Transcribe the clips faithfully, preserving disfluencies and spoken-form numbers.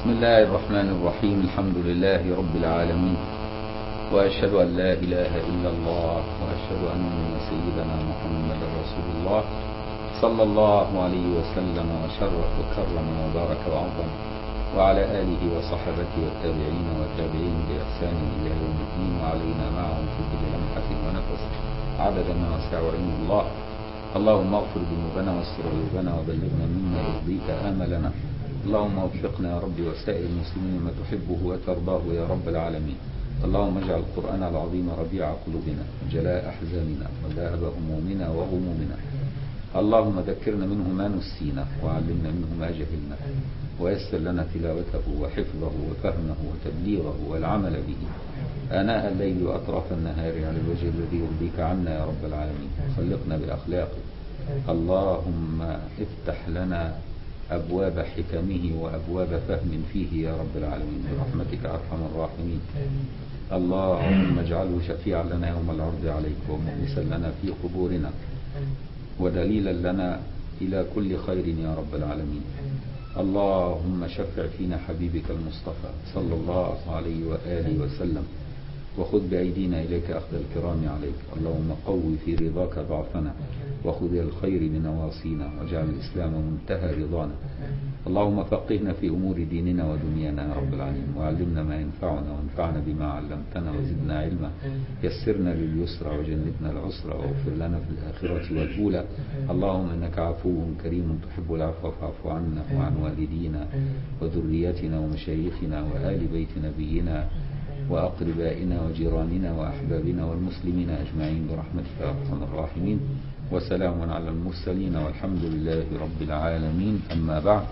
بسم الله الرحمن الرحيم. الحمد لله رب العالمين، وأشهد أن لا إله إلا الله، وأشهد أن سيدنا محمد رسول الله صلى الله عليه وسلم وشرف وكرم وبارك وعظم، وعلى آله وصحبه والتابعين والتابعين بإحسان إلى يوم الدين، وعلينا معهم في كل لمحة ونفس عدد ما وسع علم الله. اللهم اغفر ذنوبنا واستر عيوبنا وبلغنا مما يرضيك آملنا. اللهم وفقنا يا رب وسائر المسلمين ما تحبه وترضاه يا رب العالمين. اللهم اجعل القرآن العظيم ربيع قلوبنا وجلاء أحزاننا وذهب همومنا وغمومنا. اللهم ذكرنا منه ما نسينا، وعلمنا منه ما جهلنا، ويسر لنا تلاوته وحفظه وفهمه وتبليغه والعمل به آناء الليل وأطراف النهار على الوجه الذي يرضيك عنا يا رب العالمين. خلقنا بأخلاقه. اللهم افتح لنا أبواب حكمه وأبواب فهم فيه يا رب العالمين برحمتك أرحم الراحمين. اللهم اجعله شفيعا لنا يوم العرض عليك، ومؤنسا لنا في قبورنا، ودليلا لنا إلى كل خير يا رب العالمين. اللهم شفع فينا حبيبك المصطفى صلى الله عليه وآله وسلم، وخذ بأيدينا إليك أخذ الكرام عليك. اللهم قوي في رضاك ضعفنا، وخذ الخير بنواصينا، واجعل الإسلام منتهى رضانا. اللهم فقهنا في أمور ديننا ودنيانا يا رب العالمين، وعلمنا ما ينفعنا، وانفعنا بما علمتنا، وزدنا علما. يسرنا لليسرى وجنبنا العسرى، واغفر لنا في الآخرة والأولى. اللهم إنك عفو كريم تحب العفو فاعف عنا وعن والدينا وذرياتنا ومشايخنا وآل بيت نبينا وأقربائنا وجيراننا وأحبابنا والمسلمين أجمعين برحمتك يا أرحم الراحمين. وسلام على المرسلين والحمد لله رب العالمين. أما بعد،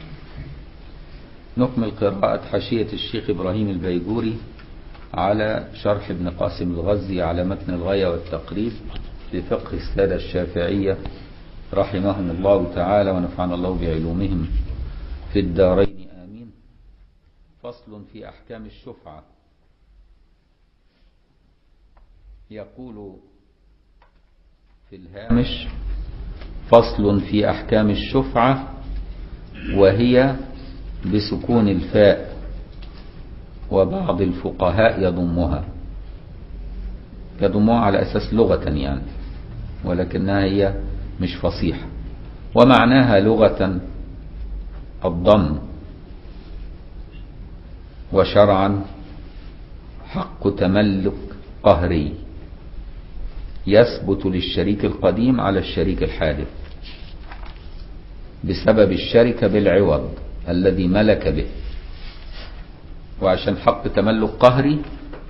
نكمل قراءة حاشية الشيخ إبراهيم البيجوري على شرح ابن قاسم الغزي على متن الغاية والتقريب لفقه السادة الشافعية رحمهم الله تعالى، ونفعنا الله بعلومهم في الدارين آمين. فصل في أحكام الشفعة. يقول في الهامش: فصل في أحكام الشفعة، وهي بسكون الفاء، وبعض الفقهاء يضمها يضمها على أساس لغة يعني، ولكنها هي مش فصيحة. ومعناها لغة الضم، وشرعا حق تملك قهري يثبت للشريك القديم على الشريك الحادث بسبب الشركة بالعوض الذي ملك به. وعشان حق تملك قهري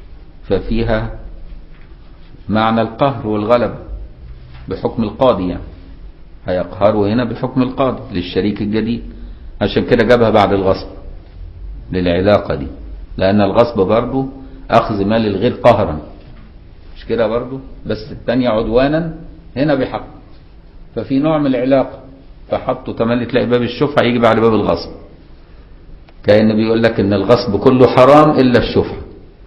ففيها معنى القهر والغلب بحكم القاضي، يعني هيقهروا هنا بحكم القاضي للشريك الجديد. عشان كده جابها بعد الغصب للعلاقة دي، لأن الغصب برضو أخذ مال الغير قهرا، مش كده برضو، بس الثانية عدوانا، هنا بحق. ففي نوع من العلاقة، فحطوا تملي تلاقي باب الشفعة يجي بعد باب الغصب، كأنه بيقول لك إن الغصب كله حرام إلا الشفعة،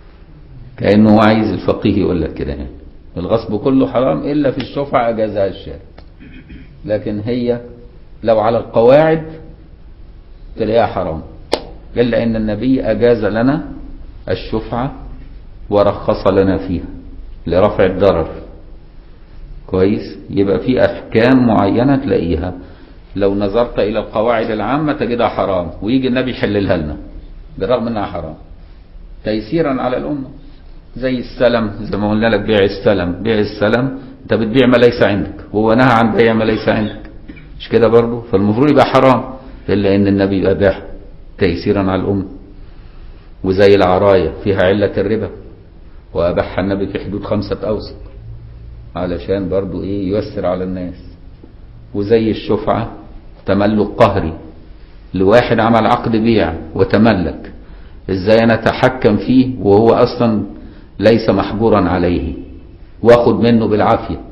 كأنه عايز الفقيه يقول لك كده، يعني الغصب كله حرام إلا في الشفعة أجازها الشارع. لكن هي لو على القواعد تلاقيها حرام، إلا إن النبي أجاز لنا الشفعة ورخص لنا فيها لرفع الضرر. كويس، يبقى في أحكام معينة تلاقيها لو نظرت إلى القواعد العامة تجدها حرام، ويجي النبي يحللها لنا بالرغم أنها حرام تيسيرا على الأمة. زي السلم، زي ما قلنا لك بيع السلم، بيع السلم أنت بتبيع ما ليس عندك، وهو نهى عن بيع ما ليس عندك، مش كده برضه؟ فالمفروض يبقى حرام، إلا إن النبي أباح تيسيرا على الأمة. وزي العراية فيها علة الربا، وأباحها النبي في حدود خمسة أوسق علشان برضو إيه ييسر على الناس. وزي الشفعة تملك قهري، لواحد عمل عقد بيع وتملك، إزاي أنا أتحكم فيه وهو أصلا ليس محجورا عليه، واخد منه بالعافية؟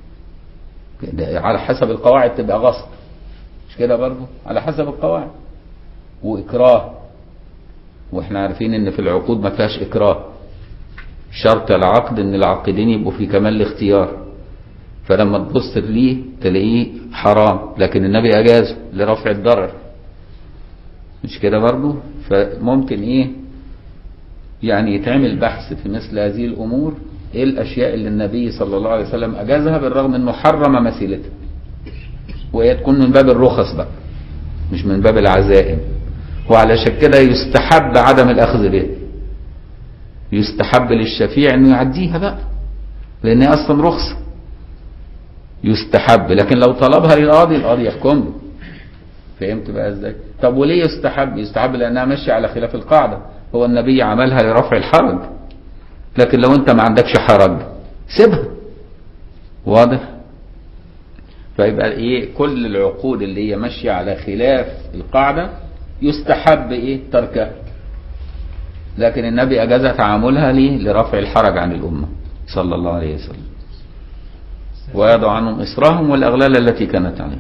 على حسب القواعد تبقى غصب، مش كده برضو؟ على حسب القواعد. وإكراه، واحنا عارفين ان في العقود ما فيهاش إكراه، شرط العقد ان العاقدين يبقوا في كمال الاختيار. فلما تبص ليه تلاقيه حرام، لكن النبي اجازه لرفع الضرر. مش كده برضه؟ فممكن ايه يعني يتعمل بحث في مثل هذه الامور، ايه الاشياء اللي النبي صلى الله عليه وسلم اجازها بالرغم انه حرم مثيلتها، وهي تكون من باب الرخص بقى مش من باب العزائم. وعلشان كده يستحب عدم الاخذ به، يستحب للشفيع انه يعديها بقى لان هي اصلا رخصه، يستحب. لكن لو طلبها للقاضي القاضي يحكم له. فهمت بقى ازاي؟ طب وليه يستحب؟ يستحب لانها ماشيه على خلاف القاعده، هو النبي عملها لرفع الحرج، لكن لو انت ما عندكش حرج سيبها. واضح؟ فيبقى ايه كل العقود اللي هي ماشيه على خلاف القاعده يستحب ايه تركها، لكن النبي اجاز تعاملها ليه؟ لرفع الحرج عن الامه صلى الله عليه وسلم، ويضع عنهم إصرهم والأغلال التي كانت عليهم.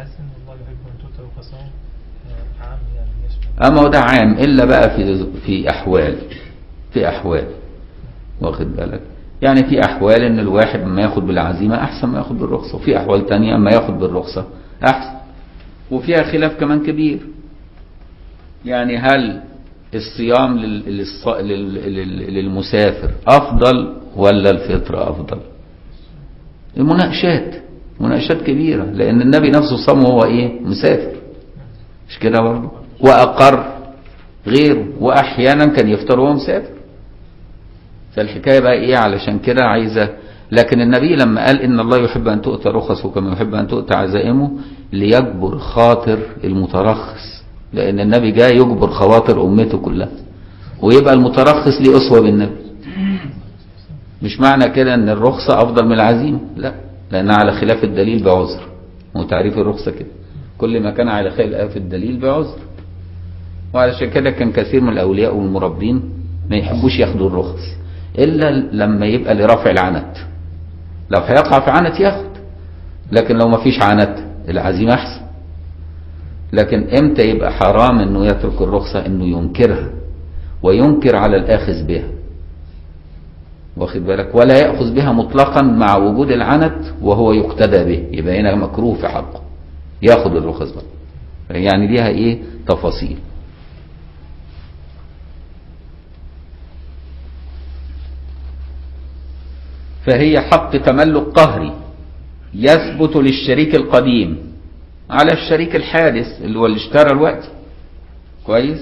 أما هو ده عام إلا بقى في في أحوال في أحوال واخد بالك؟ يعني في أحوال إن الواحد ما ياخد بالعزيمة أحسن ما ياخد بالرخصة، وفي أحوال تانية ما ياخد بالرخصة أحسن، وفيها خلاف كمان كبير. يعني هل الصيام للمسافر أفضل ولا الفطر أفضل؟ المناقشات مناقشات كبيرة، لأن النبي نفسه صام وهو إيه مسافر، مش كده برضه؟ وأقر غيره، وأحيانا كان يفطر وهو مسافر. فالحكاية بقى إيه؟ علشان كده عايزة، لكن النبي لما قال إن الله يحب أن تؤتى رخصه كما يحب أن تؤتى عزائمه ليجبر خاطر المترخص، لأن النبي جاء يجبر خواطر أمته كلها، ويبقى المترخص ليه أسوة بالنبي. مش معنى كده ان الرخصة افضل من العزيمة، لا، لانها على خلاف الدليل بعذر، وتعريف الرخصة كده كل ما كان على خلاف الدليل بعذر. وعلشان كده كان كثير من الاولياء والمربين ما يحبوش ياخدوا الرخص الا لما يبقى لرفع العنت، لو هيقع في عنت ياخد، لكن لو ما فيش عنت العزيمة احسن. لكن امتى يبقى حرام انه يترك الرخصة؟ انه ينكرها وينكر على الاخذ بها، واخد بالك؟ ولا يأخذ بها مطلقا مع وجود العنت وهو يقتدى به، يبقى هنا مكروه في حقه، ياخد الرخص بقى. يعني ليها ايه تفاصيل. فهي حق تملك قهري يثبت للشريك القديم على الشريك الحادث اللي هو اللي اشترى الوقت، كويس؟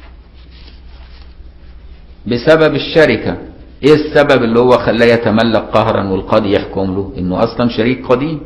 بسبب الشركة. ايه السبب اللي هو خلاه يتملك قهرا والقاضي يحكم له؟ انه اصلا شريك قديم.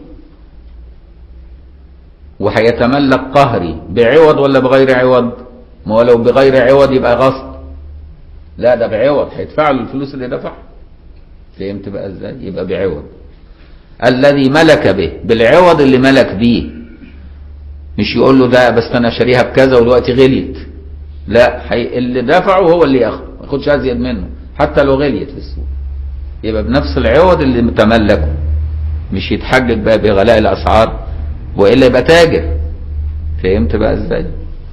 وهيتملك قهري بعوض ولا بغير عوض؟ ما هو لو بغير عوض يبقى غصب، لا ده بعوض، هيدفع له الفلوس اللي دفعها. فهمت بقى ازاي؟ يبقى بعوض. الذي ملك به بالعوض اللي ملك بيه، مش يقول له ده بس انا شاريها بكذا ودلوقتي غليت، لا، حي... اللي دفعه هو اللي ياخده، ما ياخدش ازيد منه حتى لو غليت في السوق، يبقى بنفس العوض اللي متملكه، مش يتحجج بقى بغلاء الاسعار والا يبقى تاجر. فهمت بقى ازاي؟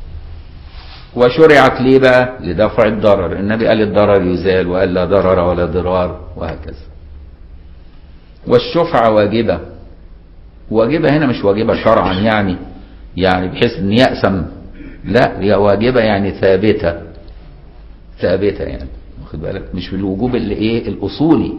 وشرعت ليه بقى؟ لدفع الضرر. النبي قال الضرر يزال، وقال لا ضرر ولا ضرار، وهكذا. والشفعة واجبة. واجبة هنا مش واجبة شرعا يعني يعني بحيث ان يأسم، لا، هي واجبة يعني ثابتة ثابتة يعني، واخد بالك؟ مش بالوجوب اللي ايه الاصولي.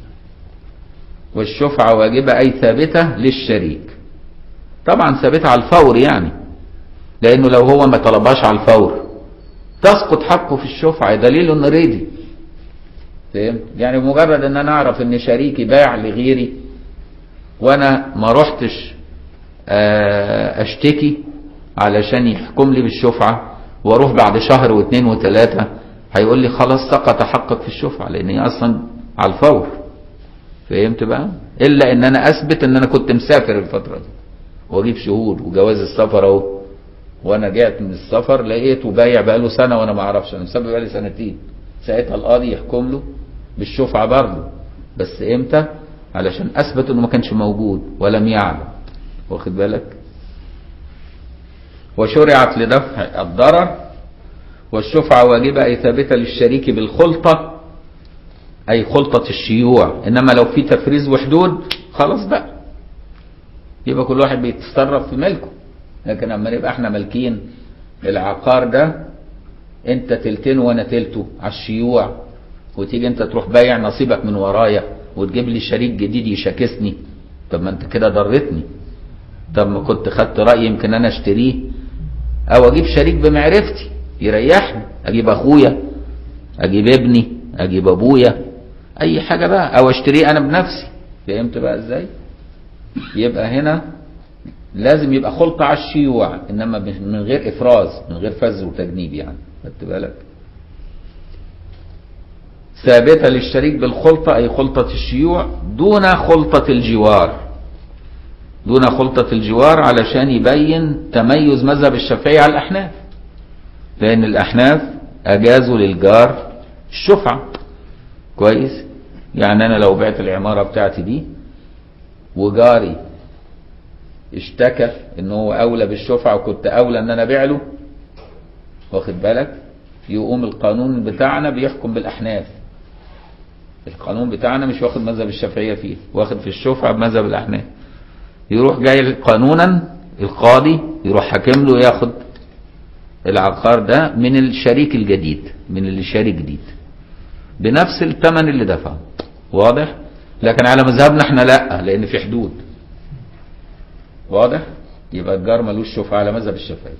والشفعة واجبة اي ثابتة للشريك، طبعا ثابتة على الفور يعني، لانه لو هو ما طلبهاش على الفور تسقط حقه في الشفعة، دليل انه ريدي. فهمت؟ يعني بمجرد ان انا اعرف ان شريكي باع لغيري وانا ما رحتش اشتكي علشان يحكم لي بالشفعة، واروح بعد شهر واثنين وثلاثة هيقول لي خلاص سقط حقك في الشفعة لان هي اصلا على الفور. فهمت بقى؟ الا ان انا اثبت ان انا كنت مسافر الفترة دي واجيب شهود وجواز السفر اهو، وانا جات من السفر لقيته بايع بقاله سنة وانا ما اعرفش، انا مسافر بقالي سنتين، ساعتها القاضي يحكم له بالشفعة برضه، بس امتى؟ علشان اثبت انه ما كانش موجود ولم يعلم، واخد بالك؟ وشرعت لدفع الضرر. والشفعة واجبة اي ثابتة للشريك بالخلطة، اي خلطة الشيوع. انما لو في تفريز وحدود خلاص بقى يبقى كل واحد بيتصرف في ملكه. لكن اما نبقى احنا مالكين العقار ده انت تلتين وانا تلته على الشيوع، وتيجي انت تروح بايع نصيبك من ورايا وتجيب لي شريك جديد يشاكسني. طب ما انت كده ضرتني. طب ما كنت خدت رأيي يمكن انا اشتريه، او اجيب شريك بمعرفتي يريحني، اجيب اخويا، اجيب ابني، اجيب ابويا، اي حاجة بقى، او اشتريه انا بنفسي. فهمت بقى ازاي؟ يبقى هنا لازم يبقى خلطة على الشيوع، انما من غير افراز، من غير فز وتجنيب يعني. خدت بالك؟ ثابتة للشريك بالخلطة أي خلطة الشيوع دون خلطة الجوار، دون خلطة الجوار علشان يبين تميز مذهب الشافعي على الأحناف، لأن الأحناف أجازوا للجار الشفعة. كويس؟ يعني أنا لو بعت العمارة بتاعتي دي وجاري اشتكى إن هو أولى بالشفعة وكنت أولى إن أنا أبيع له، واخد بالك؟ يقوم القانون بتاعنا بيحكم بالأحناف. القانون بتاعنا مش واخد مذهب الشافعية فيه، واخد في الشفعة بمذهب الأحناف. يروح جاي قانونا القاضي يروح حاكم له ياخد العقار ده من الشريك الجديد، من اللي شاري جديد بنفس الثمن اللي دفعه. واضح؟ لكن على مذهبنا احنا لا، لأن في حدود. واضح؟ يبقى الجار ملوش شفعة على مذهب الشافعي.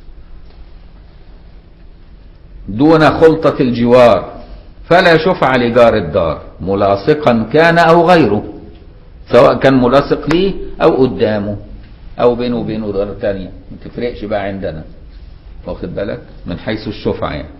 دون خلطة الجوار فلا شفعة لجار الدار ملاصقا كان أو غيره، سواء كان ملاصق ليه أو قدامه أو بينه وبينه دار تانية، ما تفرقش بقى عندنا. واخد بالك؟ من حيث الشفعة يعني.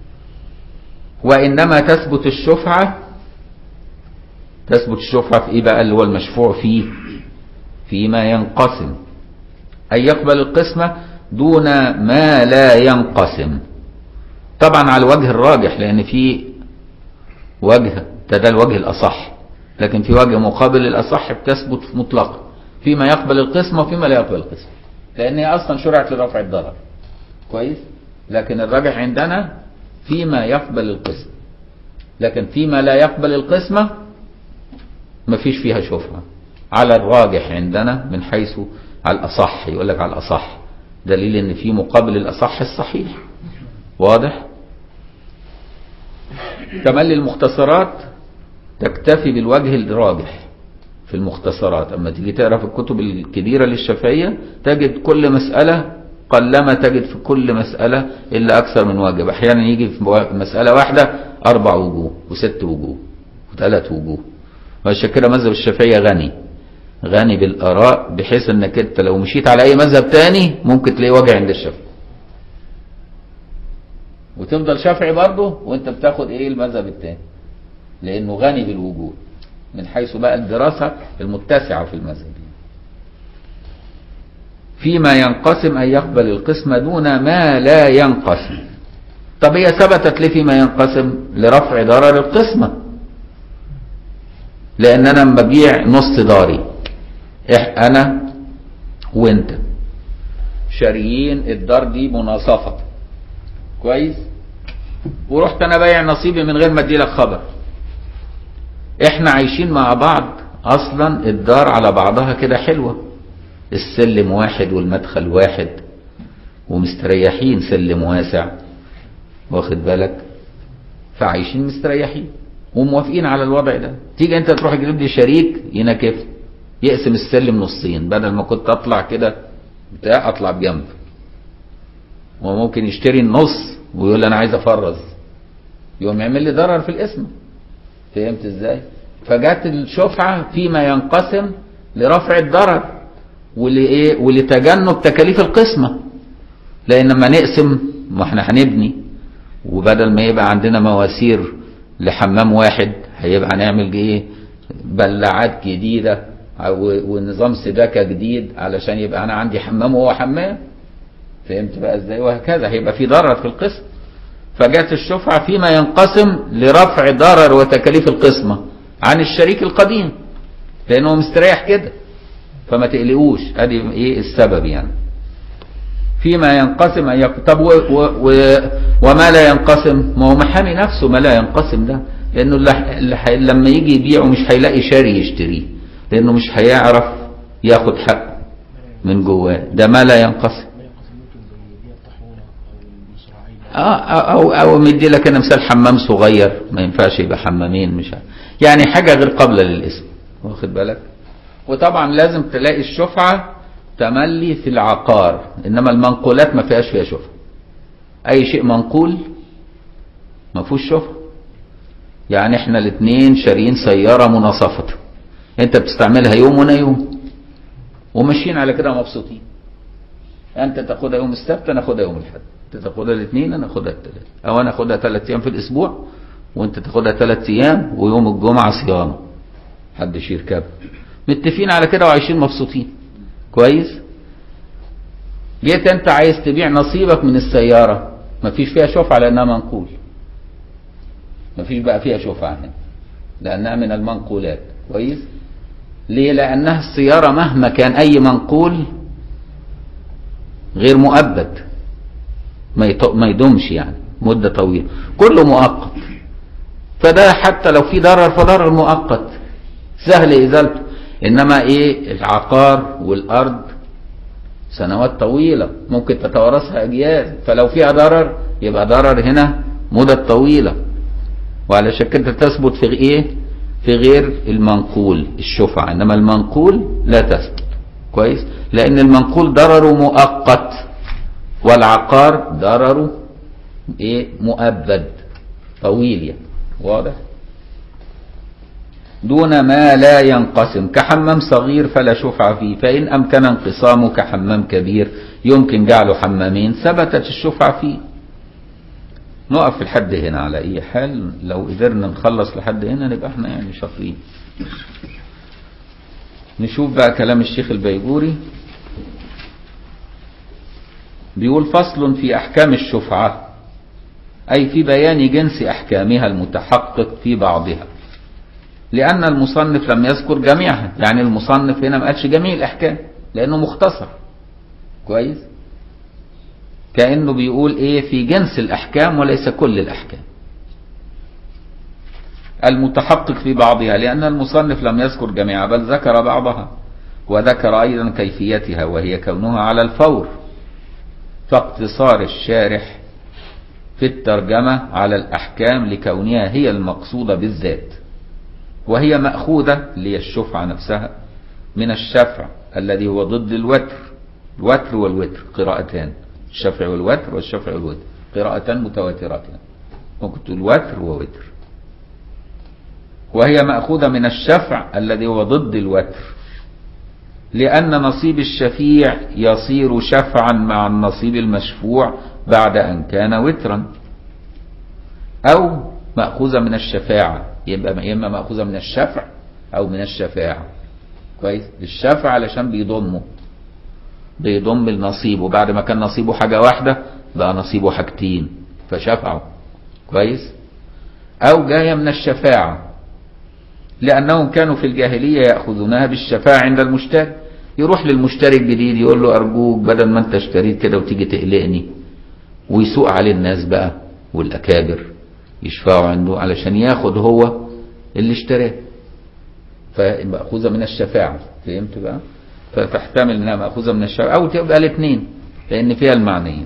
وإنما تثبت الشفعة، تثبت الشفعة في إيه بقى اللي هو المشفوع فيه؟ فيما ينقسم، أي يقبل القسمة دون ما لا ينقسم. طبعا على الوجه الراجح، لأن في وجه ده الوجه الأصح، لكن في وجه مقابل الأصح بتثبت مطلقا فيما يقبل القسمة وفيما لا يقبل القسمة، لأن هي أصلا شرعت لرفع الضرر. كويس؟ لكن الراجح عندنا فيما يقبل القسمة، لكن فيما لا يقبل القسمة مفيش فيها شفعة على الراجح عندنا من حيث على الأصح. يقول لك على الأصح دليل ان في مقابل الأصح الصحيح. واضح؟ كمان للمختصرات تكتفي بالوجه الراجح في المختصرات. اما تيجي تقرا في الكتب الكبيرة للشافعية تجد كل مسألة، قلما تجد في كل مسألة إلا أكثر من واجب. أحيانا يجي في مسألة واحدة أربع وجوه وست وجوه وثلاث وجوه. وعشان كده مذهب الشافعية غني غني بالآراء، بحيث انك انت لو مشيت على أي مذهب تاني ممكن تلاقي وجه عند الشافعي وتفضل شافعي برضه وانت بتاخد ايه المذهب التاني، لأنه غني بالوجود من حيث بقى الدراسة المتسعة في المذهب. فيما ينقسم أن يقبل القسمة دون ما لا ينقسم. طب هي ثبتت ليه فيما ينقسم؟ لرفع ضرر القسمة، لأن أنا لما ببيع نص داري، أنا وأنت شاريين الدار دي مناصفة، كويس؟ ورحت أنا بايع نصيبي من غير ما أديلك خبر. إحنا عايشين مع بعض أصلا، الدار على بعضها كده حلوة، السلم واحد والمدخل واحد ومستريحين، سلم واسع، واخد بالك؟ فعايشين مستريحين وموافقين على الوضع ده. تيجي انت تروح تجيب لي شريك ينكف يقسم السلم نصين، بدل ما كنت اطلع كده بتاع اطلع بجنب، وممكن يشتري النص ويقول لي انا عايز افرز، يقوم يعمل لي ضرر في القسمه. فهمت ازاي؟ فجت الشفعه فيما ينقسم لرفع الضرر ولإيه؟ ولتجنب تكاليف القسمة. لأن لما نقسم ما احنا هنبني، وبدل ما يبقى عندنا مواسير لحمام واحد هيبقى هنعمل ايه؟ بلعات جديدة ونظام سباكة جديد علشان يبقى أنا عندي حمام وهو حمام. فهمت بقى ازاي؟ وهكذا هيبقى في ضرر في القسم. فجاءت الشفعة فيما ينقسم لرفع ضرر وتكاليف القسمة عن الشريك القديم، لأنه مستريح كده، فما تقلقوش. ادي ايه السبب يعني. فيما ينقسم أن يق... طب و... و... و... وما لا ينقسم، ما هو محامي نفسه ما لا ينقسم ده، لانه اللي... اللي ح... لما يجي يبيعه مش هيلاقي شاري يشتريه، لانه مش هيعرف ياخد حق من جواه، ده ما لا ينقسم. اه او او مدي لك انا مثال حمام صغير ما ينفعش يبقى حمامين، مش يعني حاجه غير قابله للاسم، واخد بالك. وطبعا لازم تلاقي الشفعه تملي في العقار، انما المنقولات ما فيهاش فيها شفعه. اي شيء منقول ما فيهوش شفعه. يعني احنا الاثنين شاريين سياره مناصفه، انت بتستعملها يوم وانا يوم وماشيين على كده مبسوطين. انت تاخدها يوم السبت انا اخدها يوم الاحد، انت تاخدها الاثنين انا اخدها الثلاث، او انا اخدها ثلاث ايام في الاسبوع وانت تاخدها ثلاث ايام ويوم الجمعه صيانه محدش يركب، متفقين على كده وعايشين مبسوطين كويس. جيت انت عايز تبيع نصيبك من السياره مفيش فيها شفعه لانها منقول، مفيش بقى فيها شفعه هنا لانها من المنقولات كويس. ليه؟ لانها السياره مهما كان اي منقول غير مؤبد، ما يدومش يعني مده طويله، كله مؤقت. فده حتى لو في ضرر فضرر مؤقت سهل ازالته، انما ايه العقار والارض سنوات طويله ممكن تتوارثها اجيال، فلو فيها ضرر يبقى ضرر هنا مدة طويله، وعلشان كده تثبت في ايه في غير المنقول الشفعه، انما المنقول لا تثبت كويس، لان المنقول ضرره مؤقت والعقار ضرره ايه مؤبد طويل يعني، واضح. دون ما لا ينقسم كحمام صغير فلا شفعة فيه، فإن أمكن انقسامه كحمام كبير يمكن جعله حمامين ثبتت الشفعة فيه. نقف في الحد هنا على أي حال، لو قدرنا نخلص لحد هنا نبقى احنا يعني شاطرين. نشوف بقى كلام الشيخ البيجوري. بيقول فصل في أحكام الشفعة، أي في بيان جنس أحكامها المتحقق في بعضها، لأن المصنف لم يذكر جميعها، يعني المصنف هنا ما قالش جميع الأحكام لأنه مختصر كويس، كأنه بيقول إيه في جنس الأحكام وليس كل الأحكام المتحقق في بعضها، لأن المصنف لم يذكر جميعها بل ذكر بعضها، وذكر أيضا كيفيتها وهي كونها على الفور، فاقتصار الشارح في الترجمة على الأحكام لكونها هي المقصودة بالذات، وهي مأخوذة اللي هي الشفعة نفسها من الشفع الذي هو ضد الوتر. الوتر والوتر قراءتان، الشفع والوتر والشفع والوتر قراءتان متواترتان، ممكن تقول وتر ووتر. وهي مأخوذة من الشفع الذي هو ضد الوتر، لأن نصيب الشفيع يصير شفعا مع النصيب المشفوع بعد أن كان وترا، أو مأخوذة من الشفاعة، يبقى إما مأخوذة من الشفع أو من الشفاعة كويس. الشفع علشان بيضمه بيضم النصيب، وبعد ما كان نصيبه حاجة واحدة بقى نصيبه حاجتين فشفعه كويس. أو جاية من الشفاعة لأنهم كانوا في الجاهلية يأخذونها بالشفاعة عند المشتري، يروح للمشتري الجديد يقول له أرجوك بدل ما أنت اشتريت كده وتيجي تقلقني، ويسوق عليه الناس بقى والأكابر يشفعوا عنده علشان ياخد هو اللي اشتراه، فمأخوذة من الشفاعة. فهمت بقى؟ فتحتمل انها مأخوذة من الشفاعة او تبقى الاثنين لان فيها المعنيين.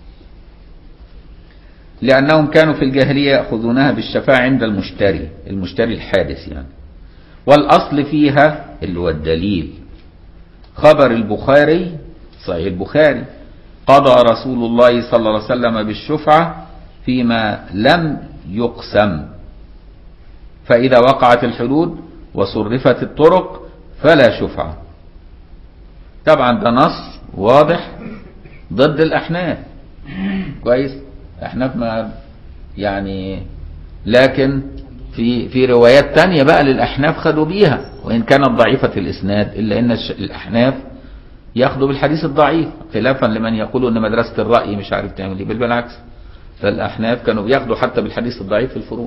لأنهم كانوا في الجاهلية يأخذونها بالشفاعة عند المشتري، المشتري الحادث يعني. والأصل فيها اللي هو الدليل خبر البخاري صحيح البخاري قضى رسول الله صلى الله عليه وسلم بالشفعة فيما لم يقسم، فإذا وقعت الحدود وصرفت الطرق فلا شفعة. طبعا ده نص واضح ضد الأحناف كويس. أحناف ما يعني، لكن في في روايات تانية بقى للأحناف خدوا بيها وإن كانت ضعيفة الإسناد، إلا أن الأحناف ياخدوا بالحديث الضعيف خلافا لمن يقول أن مدرسة الرأي مش عارف تعمل إيه، بل بالعكس فالأحناف كانوا بياخدوا حتى بالحديث الضعيف في الفروع.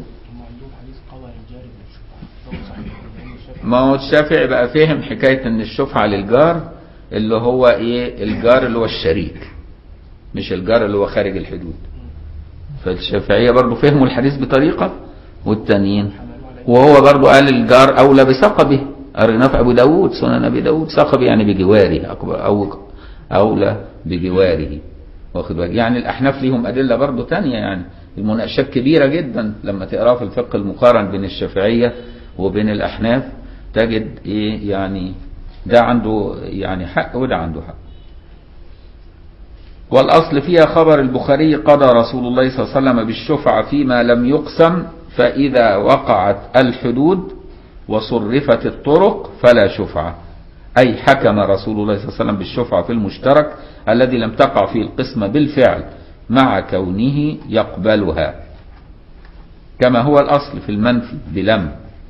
ما هو الشافعي بقى فهم حكاية ان الشفعة للجار اللي هو ايه الجار اللي هو الشريك مش الجار اللي هو خارج الحدود، فالشافعية برضو فهموا الحديث بطريقة والتانيين، وهو برضو قال الجار اولى بثقبه، قريناه في ابو داود سنن ابي داود، ثقب يعني بجواره او اولى بجواره واخد بالك؟ يعني الأحناف ليهم أدلة برضو تانية، يعني المناقشات كبيرة جدا لما تقرأ في الفقه المقارن بين الشافعية وبين الأحناف تجد إيه يعني ده عنده يعني حق وده عنده حق. والأصل فيها خبر البخاري قضى رسول الله صلى الله عليه وسلم بالشفعة فيما لم يقسم، فإذا وقعت الحدود وصرفت الطرق فلا شفعة، أي حكم رسول الله صلى الله عليه وسلم بالشفعة في المشترك الذي لم تقع فيه القسمة بالفعل مع كونه يقبلها، كما هو الأصل في المنفي بلم،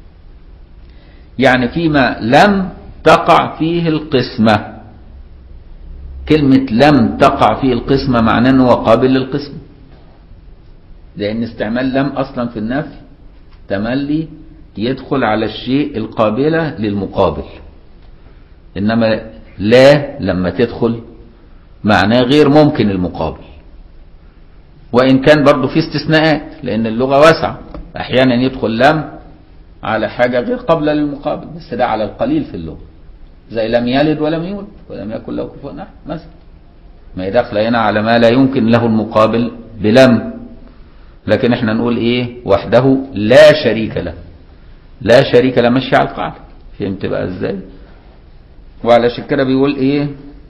يعني فيما لم تقع فيه القسمة. كلمة لم تقع فيه القسمة معناه أنه قابل للقسمة، لأن استعمال لم أصلا في النفي تملي يدخل على الشيء القابلة للمقابل، إنما لا لما تدخل معناه غير ممكن المقابل، وإن كان برضو في استثناءات لأن اللغة واسعة، أحيانا يدخل لم على حاجة غير قابلة للمقابل، بس ده على القليل في اللغة، زي لم يلد ولم يولد ولم يكن له كفوا أحد مثلا، ما يدخل هنا على ما لا يمكن له المقابل بلم. لكن احنا نقول ايه وحده لا شريك له، لا شريك له ماشي على القاعدة. فهمت بقى ازاي؟ وعلشان كده بيقول ايه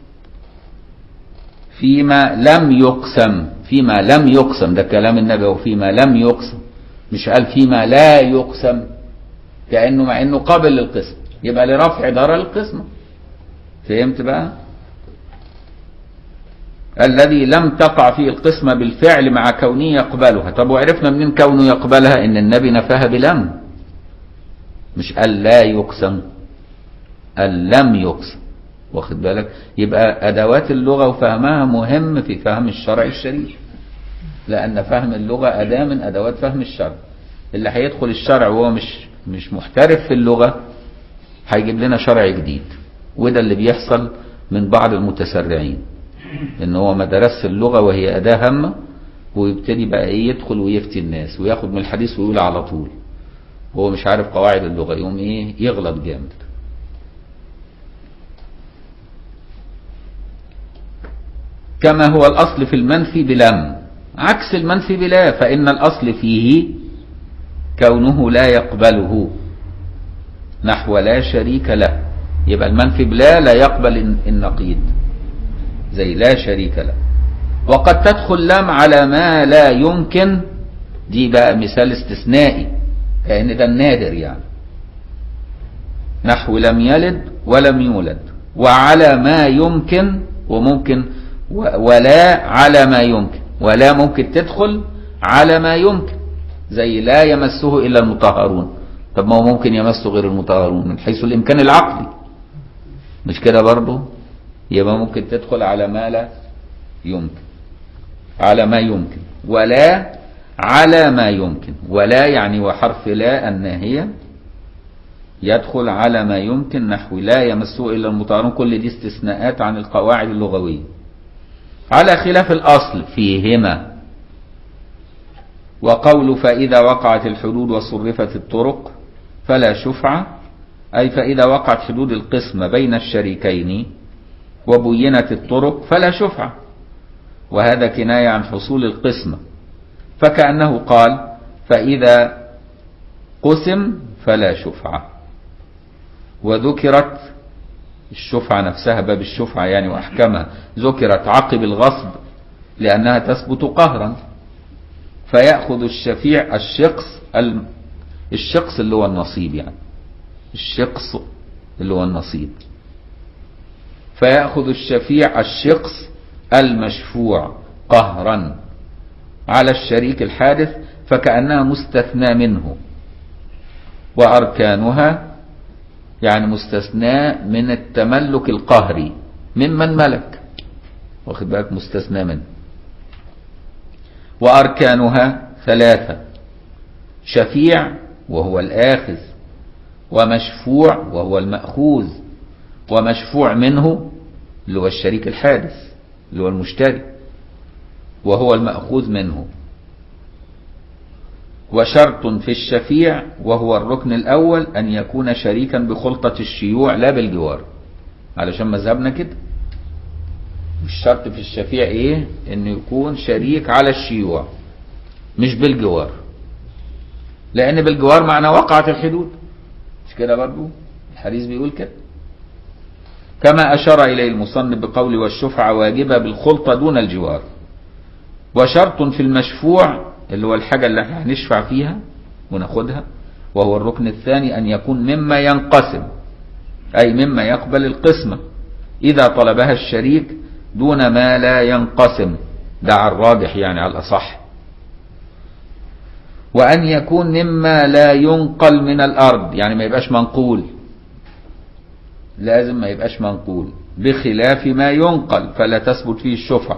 فيما لم يقسم، فيما لم يقسم ده كلام النبي، وفيما لم يقسم مش قال فيما لا يقسم، كأنه مع انه قابل للقسم يبقى لرفع ضرر القسمة. فهمت بقى؟ الذي لم تقع فيه القسمة بالفعل مع كونه يقبلها. طب وعرفنا منين كونه يقبلها؟ ان النبي نفاها بلم، مش قال لا يقسم، قال لم يقسم. واخد بالك؟ يبقى ادوات اللغة وفهمها مهم في فهم الشرع الشريف، لان فهم اللغة اداة من ادوات فهم الشرع. اللي هيدخل الشرع وهو مش مش محترف في اللغة هيجيب لنا شرع جديد، وده اللي بيحصل من بعض المتسرعين، ان هو ما درس اللغة وهي اداة هامة ويبتدي بقى ايه يدخل ويفتي الناس وياخد من الحديث ويقول على طول، وهو مش عارف قواعد اللغة، يقوم ايه يغلط جامد. كما هو الاصل في المنفي بلم، عكس المنفي بلا، فان الاصل فيه كونه لا يقبله، نحو لا شريك له. يبقى المنفي بلا لا يقبل النقيض زي لا شريك له. وقد تدخل لم على ما لا يمكن، دي بقى مثال استثنائي كأن ده النادر، يعني نحو لم يلد ولم يولد، وعلى ما يمكن، وممكن ولا على ما يمكن، ولا ممكن تدخل على ما يمكن زي لا يمسه إلا المطهرون. طب ما هو ممكن يمسه غير المطهرون من حيث الإمكان العقلي، مش كده برضه؟ يبقى ممكن تدخل على ما لا يمكن، على ما يمكن، ولا على ما يمكن. ولا يعني وحرف لا الناهية يدخل على ما يمكن، نحو لا يمسه إلا المطهرون. كل دي استثناءات عن القواعد اللغوية على خلاف الأصل فيهما. وقول فإذا وقعت الحدود وصرفت الطرق فلا شفعة، أي فإذا وقعت حدود القسمة بين الشريكين وبينت الطرق فلا شفعة، وهذا كناية عن حصول القسمة، فكأنه قال فإذا قسم فلا شفعة. وذكرت الشفعة نفسها، باب الشفعة يعني وأحكامها، ذكرت عقب الغصب لأنها تثبت قهرا، فيأخذ الشفيع الشقص، الشقص اللي هو النصيب، يعني الشقص اللي هو النصيب، فيأخذ الشفيع الشقص المشفوع قهرا على الشريك الحادث، فكأنها مستثنى منه. وأركانها يعني مستثنى من التملك القهري ممن ملك، واخد بالك، مستثنى منه. وأركانها ثلاثة: شفيع وهو الآخذ، ومشفوع وهو المأخوذ، ومشفوع منه اللي هو الشريك الحادث اللي هو المشتري، وهو المأخوذ منه. وشرط في الشفيع وهو الركن الأول أن يكون شريكا بخلطة الشيوع لا بالجوار، علشان مذهبنا كده الشرط في الشفيع ايه؟ انه يكون شريك على الشيوع مش بالجوار، لان بالجوار معنى وقعت الحدود، مش كده برضو الحديث بيقول كده. كما اشار اليه المصنف بقوله والشفعة واجبة بالخلطة دون الجوار. وشرط في المشفوع اللي هو الحاجة اللي احنا هنشفع فيها وناخدها، وهو الركن الثاني، ان يكون مما ينقسم، اي مما يقبل القسمة اذا طلبها الشريك دون ما لا ينقسم، ده على الراجح يعني على الأصح. وأن يكون مما لا ينقل من الأرض، يعني ما يبقاش منقول، لازم ما يبقاش منقول، بخلاف ما ينقل فلا تثبت فيه الشفعة.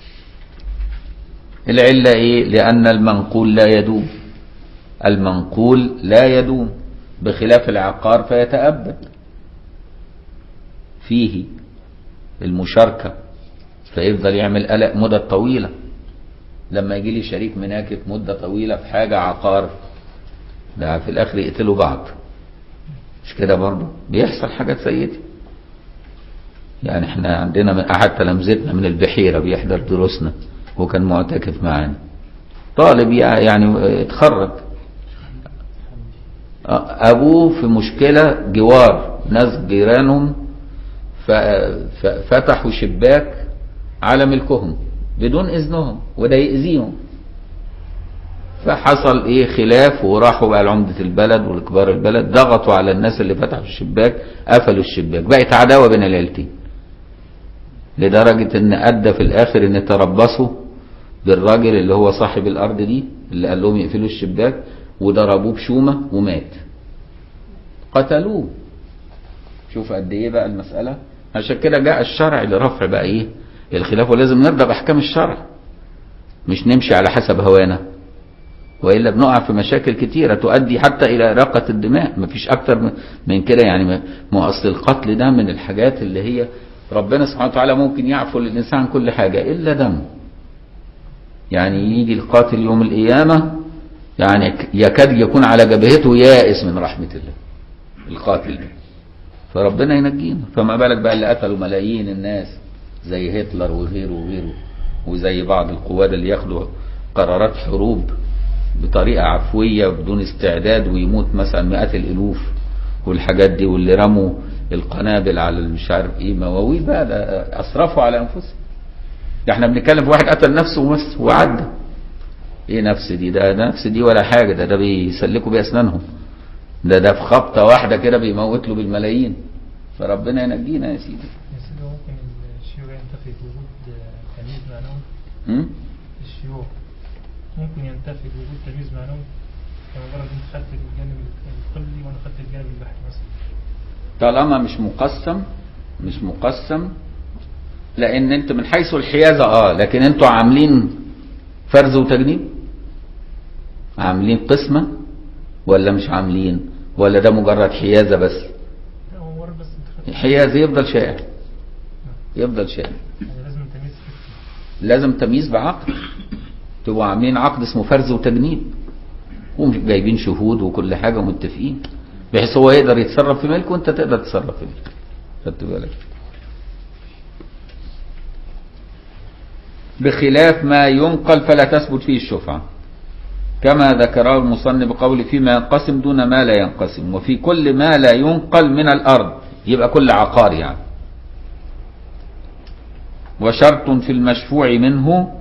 العلة إيه؟ لأن المنقول لا يدوم، المنقول لا يدوم بخلاف العقار فيتأبد فيه المشاركة، فيفضل يعمل قلق مدة طويلة. لما يجي لي شريك مناكف مدة طويلة في حاجة عقار، ده في الآخر يقتلوا بعض، مش كده برضه؟ بيحصل حاجات سيئة. يعني احنا عندنا من أحد تلامذتنا من البحيرة بيحضر دروسنا وكان معتكف معانا، طالب يعني اتخرج، أبوه في مشكلة جوار، ناس جيرانهم فتحوا شباك على ملكهم بدون إذنهم وده يأذيهم، فحصل ايه خلاف، وراحوا بقى لعمدة البلد والكبار البلد ضغطوا على الناس اللي فتحوا الشباك، قفلوا الشباك، بقت عداوة بين العيلتين، لدرجة ان ادى في الاخر ان تربصوا بالراجل اللي هو صاحب الارض دي اللي قال لهم يقفلوا الشباك، وضربوه بشومة ومات، قتلوه. شوف قد ايه بقى المسألة. عشان كده جاء الشرع لرفع بقى ايه الخلاف، ولازم نرضى باحكام الشرع، مش نمشي على حسب هوانا، وإلا بنقع في مشاكل كتيرة تؤدي حتى إلى إراقة الدماء. مفيش أكتر من كده يعني. ما أصل القتل ده من الحاجات اللي هي ربنا سبحانه وتعالى ممكن يعفو للإنسان عن كل حاجة إلا دم. يعني يجي القاتل يوم القيامة يعني يكاد يكون على جبهته يائس من رحمة الله القاتل ده، فربنا ينجينا. فما بالك بقى اللي قتلوا ملايين الناس زي هتلر وغيره وغيره، وزي بعض القواد اللي ياخدوا قرارات حروب بطريقة عفوية بدون استعداد ويموت مثلا مئات الالوف والحاجات دي، واللي رموا القنابل على مش عارف ايه مواويل بقى، ده اسرفوا على انفسهم. ده احنا بنتكلم في واحد قتل نفسه بس وعدى. ايه نفس دي؟ ده نفس دي ولا حاجة، ده ده بيسلكوا بأسنانهم، ده ده في خبطة واحدة كده بيموت له بالملايين. فربنا ينجينا يا سيدي. يا سيدي ممكن الشيوع ينتفي بوجود تمييز معنوي؟ الشيوع ممكن ينتفي بوجود تمييز معنوي، كمجرد انت خدت الجانب القلبي وانا خدت الجانب البحري مثلا، طالما مش مقسم مش مقسم لان انت من حيث الحيازة اه لكن انتوا عاملين فرز وتجنيب، عاملين قسمة ولا مش عاملين، ولا ده مجرد حيازة بس؟ لا هو مجرد بس انت خدت حيازة يفضل شائع، يفضل شائع. يعني لازم تمييز فكري، لازم تمييز بعقد، تبقوا عاملين عقد اسمه فرز وتجنيب وجايبين شهود وكل حاجة ومتفقين، بحيث هو يقدر يتصرف في ملكه وانت تقدر تتصرف في ملكه. خدت بالك؟ بخلاف ما ينقل فلا تثبت فيه الشفعة، كما ذكره المصنف بقول فيما ينقسم دون ما لا ينقسم، وفي كل ما لا ينقل من الأرض، يبقى كل عقار يعني. وشرط في المشفوع منه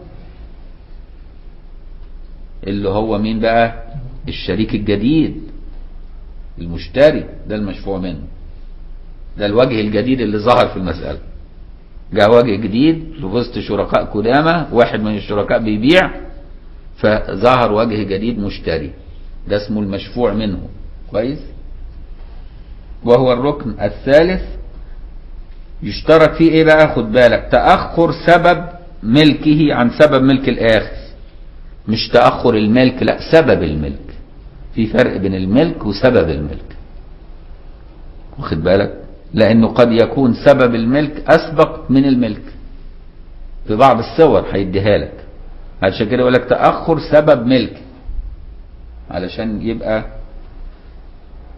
اللي هو مين بقى؟ الشريك الجديد المشتري، ده المشفوع منه، ده الوجه الجديد اللي ظهر في المسألة. جاء وجه جديد في وسط شركاء قدامى، واحد من الشركاء بيبيع فظهر وجه جديد مشتري، ده اسمه المشفوع منه. كويس؟ وهو الركن الثالث. يشترط فيه ايه بقى؟ خد بالك، تأخر سبب ملكه عن سبب ملك الآخر، مش تأخر الملك، لا سبب الملك. في فرق بين الملك وسبب الملك، واخد بالك؟ لأنه قد يكون سبب الملك أسبق من الملك في بعض الصور هيديها لك، عشان كده يقول لك تأخر سبب ملك علشان يبقى.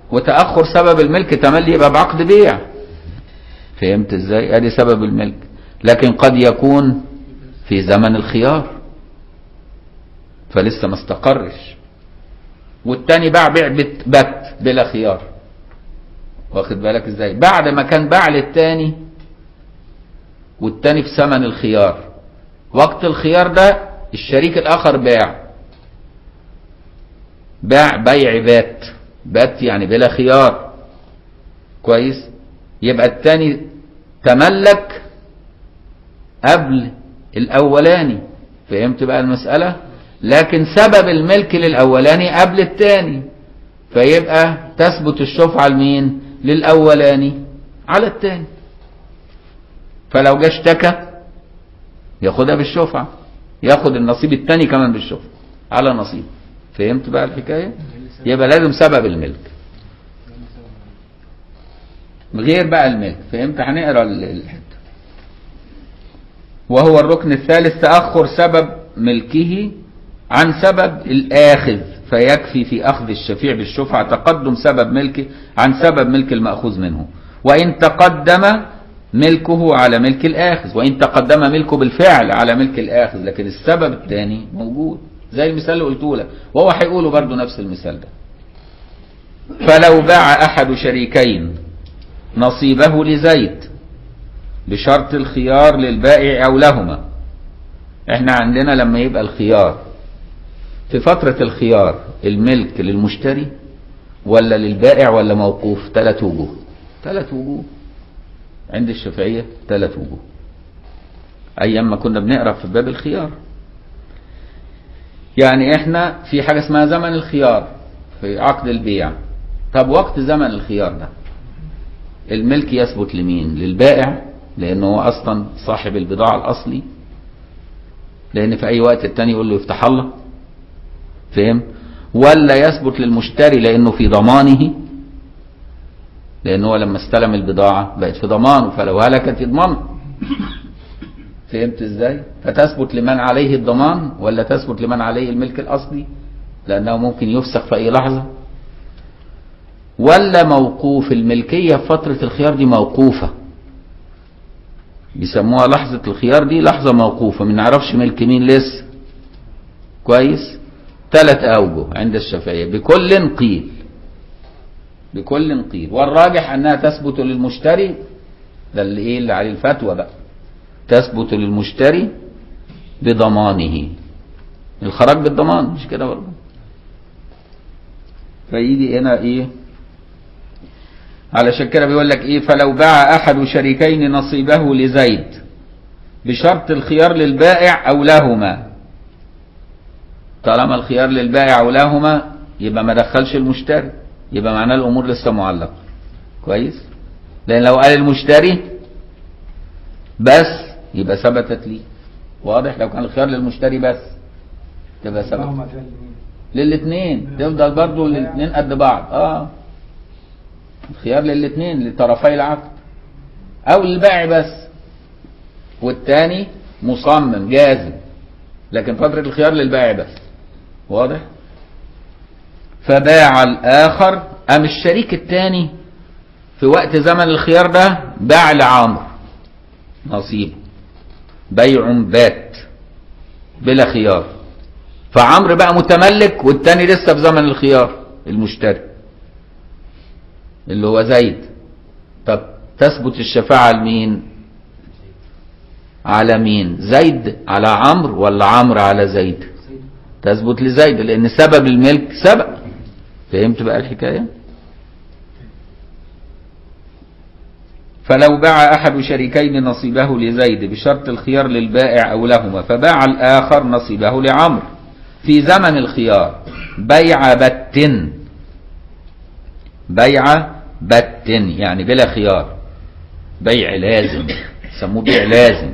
وتأخر سبب الملك تملي يبقى بعقد بيع، فهمت ازاي؟ ادي سبب الملك. لكن قد يكون في زمن الخيار فلسه ما استقرش، والتاني باع بيع بت بت بلا خيار، واخد بالك ازاي؟ بعد ما كان باع للتاني والتاني في ثمن الخيار، وقت الخيار ده الشريك الاخر باع باع بيع بات بات يعني بلا خيار، كويس؟ يبقى التاني تملك قبل الاولاني، فهمت بقى المسألة؟ لكن سبب الملك للاولاني قبل التاني، فيبقى تثبت الشفعة لمين؟ للاولاني على التاني. فلو جه اشتكى ياخدها بالشفعة، ياخد النصيب التاني كمان بالشفعة على نصيب. فهمت بقى الحكاية؟ يبقى لازم سبب الملك غير بقى الملك. فهمت؟ هنقرا الحته. وهو الركن الثالث تأخر سبب ملكه عن سبب الآخذ، فيكفي في أخذ الشفيع بالشفعة تقدم سبب ملكه عن سبب ملك المأخوذ منه، وإن تقدم ملكه على ملك الآخذ، وإن تقدم ملكه بالفعل على ملك الآخذ، لكن السبب الثاني موجود زي المثال اللي قلته لك، وهو هيقوله برضه نفس المثال ده. فلو باع أحد شريكين نصيبه لزيد بشرط الخيار للبائع أو لهما. احنا عندنا لما يبقى الخيار في فترة الخيار الملك للمشتري ولا للبائع ولا موقوف؟ ثلاث وجوه ثلاث وجوه عند الشافعية، ثلاث وجوه أيام ما كنا بنقرأ في باب الخيار. يعني احنا في حاجة اسمها زمن الخيار في عقد البيع. طب وقت زمن الخيار ده الملك يثبت لمين؟ للبائع لأنه هو أصلا صاحب البضاعة الأصلي، لأن في أي وقت التاني يقول له يفتح الله، فهم؟ ولا يثبت للمشتري لأنه في ضمانه، لأنه هو لما استلم البضاعة بقت في ضمانه، فلو هلكت يضمنه. فهمت ازاي؟ فتثبت لمن عليه الضمان ولا تثبت لمن عليه الملك الأصلي، لأنه ممكن يفسخ في أي لحظة. ولا موقوف الملكية في فترة الخيار دي موقوفة، بيسموها لحظة الخيار دي لحظة موقوفة، ما نعرفش ملك مين لسه، كويس؟ ثلاث أوجه عند الشافعية بكل قيل بكل قيل والراجح أنها تثبت للمشتري، ده اللي إيه اللي عليه الفتوى بقى، تثبت للمشتري بضمانه، الخراج بالضمان مش كده برضه؟ فيجي هنا إيه علشان كده بيقول لك ايه؟ فلو باع احد شريكين نصيبه لزيد بشرط الخيار للبائع او لهما. طالما الخيار للبائع او لهما يبقى ما دخلش المشتري، يبقى معناه الامور لسه معلقه، كويس؟ لان لو قال المشتري بس يبقى ثبتت لي، واضح؟ لو كان الخيار للمشتري بس تبقى ثبتت للاثنين، تفضل برضه الاثنين قد بعض. اه الخيار للاثنين لطرفي العقد، او للبائع بس والتاني مصمم جازم، لكن فترة الخيار للبائع بس، واضح؟ فباع الاخر، ام الشريك التاني في وقت زمن الخيار ده باع لعمرو نصيبه بيع بات بلا خيار، فعمرو بقى متملك والتاني لسه في زمن الخيار المشتري اللي هو زيد. طب تثبت الشفاعة لمين؟ على مين؟ زيد على عمرو ولا عمرو على زيد؟ تثبت لزيد لأن سبب الملك سبق. فهمت بقى الحكاية؟ فلو باع أحد شريكين نصيبه لزيد بشرط الخيار للبائع أو لهما، فباع الآخر نصيبه لعمرو في زمن الخيار بيع بت بيع بت يعني بلا خيار، بيع لازم، سموه بيع لازم.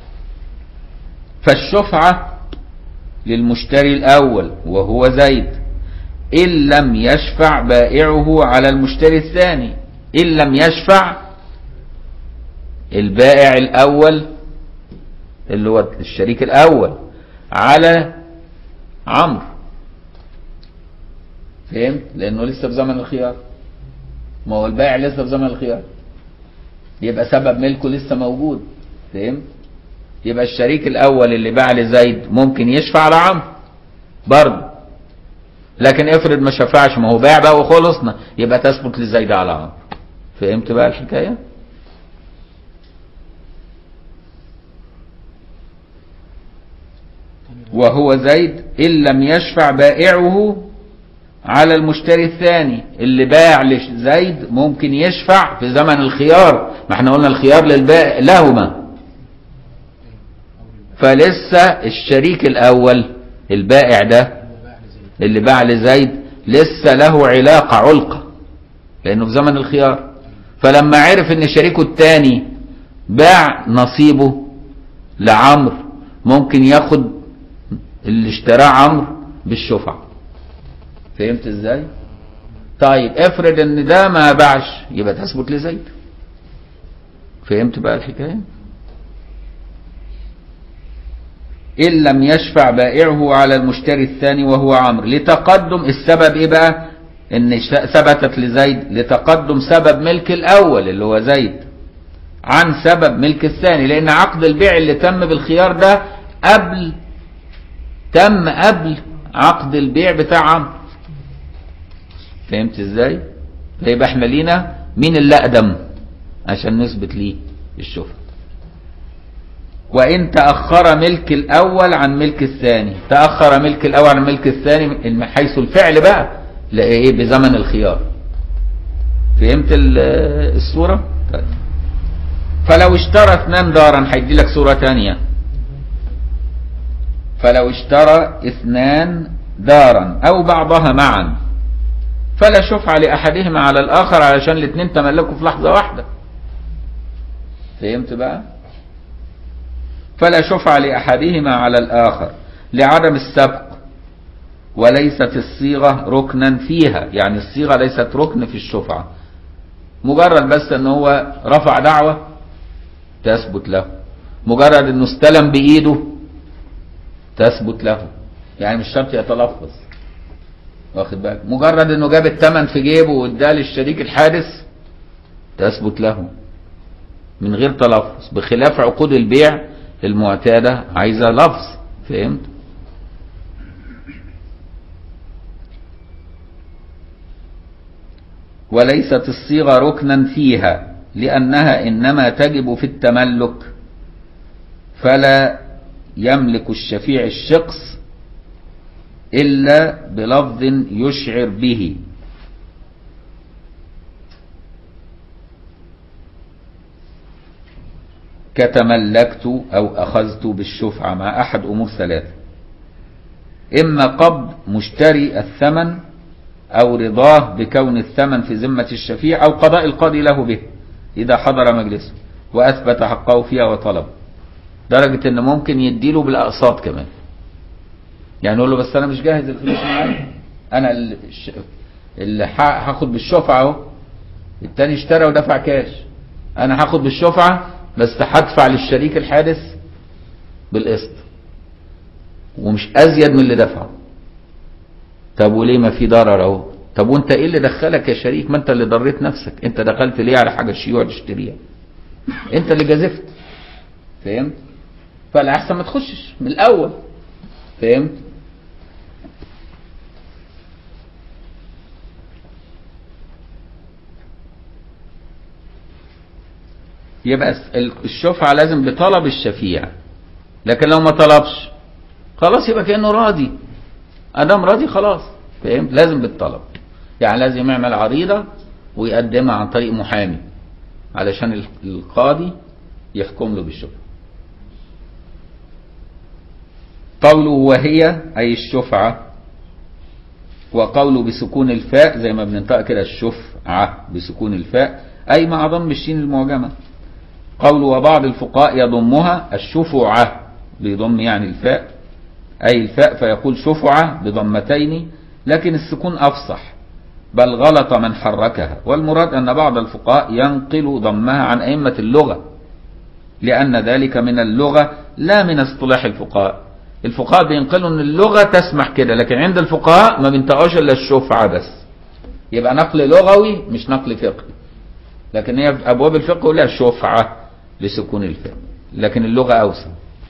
فالشفعة للمشتري الأول وهو زيد إن لم يشفع بائعه على المشتري الثاني، إن لم يشفع البائع الأول اللي هو الشريك الأول على عمرو. فهمت؟ لأنه لسه في زمن الخيار، ما هو البائع لسه في زمن الخيار، يبقى سبب ملكه لسه موجود. فهمت؟ يبقى الشريك الاول اللي باع لزيد ممكن يشفع على عمرو برضه، لكن افرض ما شفعش، ما هو باع بقى وخلصنا، يبقى تثبت لزيد على عمرو. فهمت بقى الحكايه؟ وهو زيد ان لم يشفع بائعه على المشتري الثاني. اللي باع لزيد ممكن يشفع في زمن الخيار، ما احنا قلنا الخيار للبائع لهما، فلسه الشريك الاول البائع ده اللي باع لزيد لسه له علاقة علقة لانه في زمن الخيار، فلما عرف ان شريكه الثاني باع نصيبه لعمرو ممكن ياخد اللي اشتراه عمرو بالشفعة. فهمت ازاي؟ طيب افرض ان ده ما باعش، يبقى تثبت لزيد. فهمت بقى الحكايه؟ ان لم يشفع بائعه على المشتري الثاني وهو عمرو لتقدم السبب. ايه بقى؟ ان ثبتت لزيد لتقدم سبب ملك الاول اللي هو زيد عن سبب ملك الثاني، لان عقد البيع اللي تم بالخيار ده قبل تم قبل عقد البيع بتاع عمرو. فهمت ازاي؟ فيبقى احنا لينا مين اللي اقدم عشان نثبت ليه الشفعة. وان تأخر ملك الاول عن ملك الثاني، تأخر ملك الاول عن ملك الثاني من حيث الفعل بقى لايه؟ بزمن الخيار. فهمت الصورة؟ طيب. فلو اشترى اثنان دارا، هيدي لك صورة تانية. فلو اشترى اثنان دارا او بعضها معا فلا شفعة لأحدهما على الآخر علشان الاثنين تملكوا في لحظة واحدة. فهمت بقى؟ فلا شفعة لأحدهما على الآخر لعدم السبق، وليست الصيغة ركنا فيها، يعني الصيغة ليست ركن في الشفعة، مجرد بس ان هو رفع دعوة تثبت له، مجرد انه استلم بإيده تثبت له، يعني مش شرط يتلفظ. واخد بالك؟ مجرد انه جاب الثمن في جيبه واداه للشريك الحادث تثبت له من غير تلفظ، بخلاف عقود البيع المعتادة عايزة لفظ. فهمت؟ وليست الصيغة ركنا فيها لأنها إنما تجب في التملك، فلا يملك الشفيع الشخص إلا بلفظ يشعر به، كتملكت أو أخذت بالشفعة مع أحد أمور ثلاثة: إما قبض مشتري الثمن، أو رضاه بكون الثمن في ذمة الشفيع، أو قضاء القاضي له به إذا حضر مجلسه وأثبت حقه فيها وطلب، درجة إن ممكن يديله بالأقساط كمان. يعني يقول له بس أنا مش جاهز الفلوس معايا، أنا اللي هاخد بالشفعة أهو، التاني اشترى ودفع كاش، أنا هاخد بالشفعة بس هدفع للشريك الحادث بالقسط ومش أزيد من اللي دفعه. طب وليه؟ ما في ضرر اهو. طب وانت ايه اللي دخلك يا شريك؟ ما انت اللي ضريت نفسك، انت دخلت ليه على حاجه الشيوع تشتريها؟ انت اللي جازفت. فهمت؟ فالاحسن ما تخشش من الاول. فهمت؟ يبقى الشفعة لازم بطلب الشفيع، لكن لو ما طلبش خلاص يبقى كأنه راضي، ادام راضي خلاص. فهمت؟ لازم بالطلب، يعني لازم يعمل عريضة ويقدمها عن طريق محامي علشان القاضي يحكم له بالشفعة. قوله وهي أي الشفعة، وقوله بسكون الفاء زي ما بننطق كده الشفعة بسكون الفاء أي مع ضم الشين المعجمة. قوله وبعض الفقهاء يضمها الشفعة بيضم يعني الفاء أي الفاء فيقول شفعة بضمتين، لكن السكون أفصح، بل غلط من حركها. والمراد أن بعض الفقهاء ينقل ضمها عن أئمة اللغة، لأن ذلك من اللغة لا من اصطلاح الفقهاء. الفقهاء بينقلوا أن اللغة تسمح كده، لكن عند الفقهاء ما بينطقوش إلا الشفعة بس، يبقى نقل لغوي مش نقل فقهي. لكن هي في أبواب الفقه يقول لها الشفعة بسكون الفاء، لكن اللغة أوسع.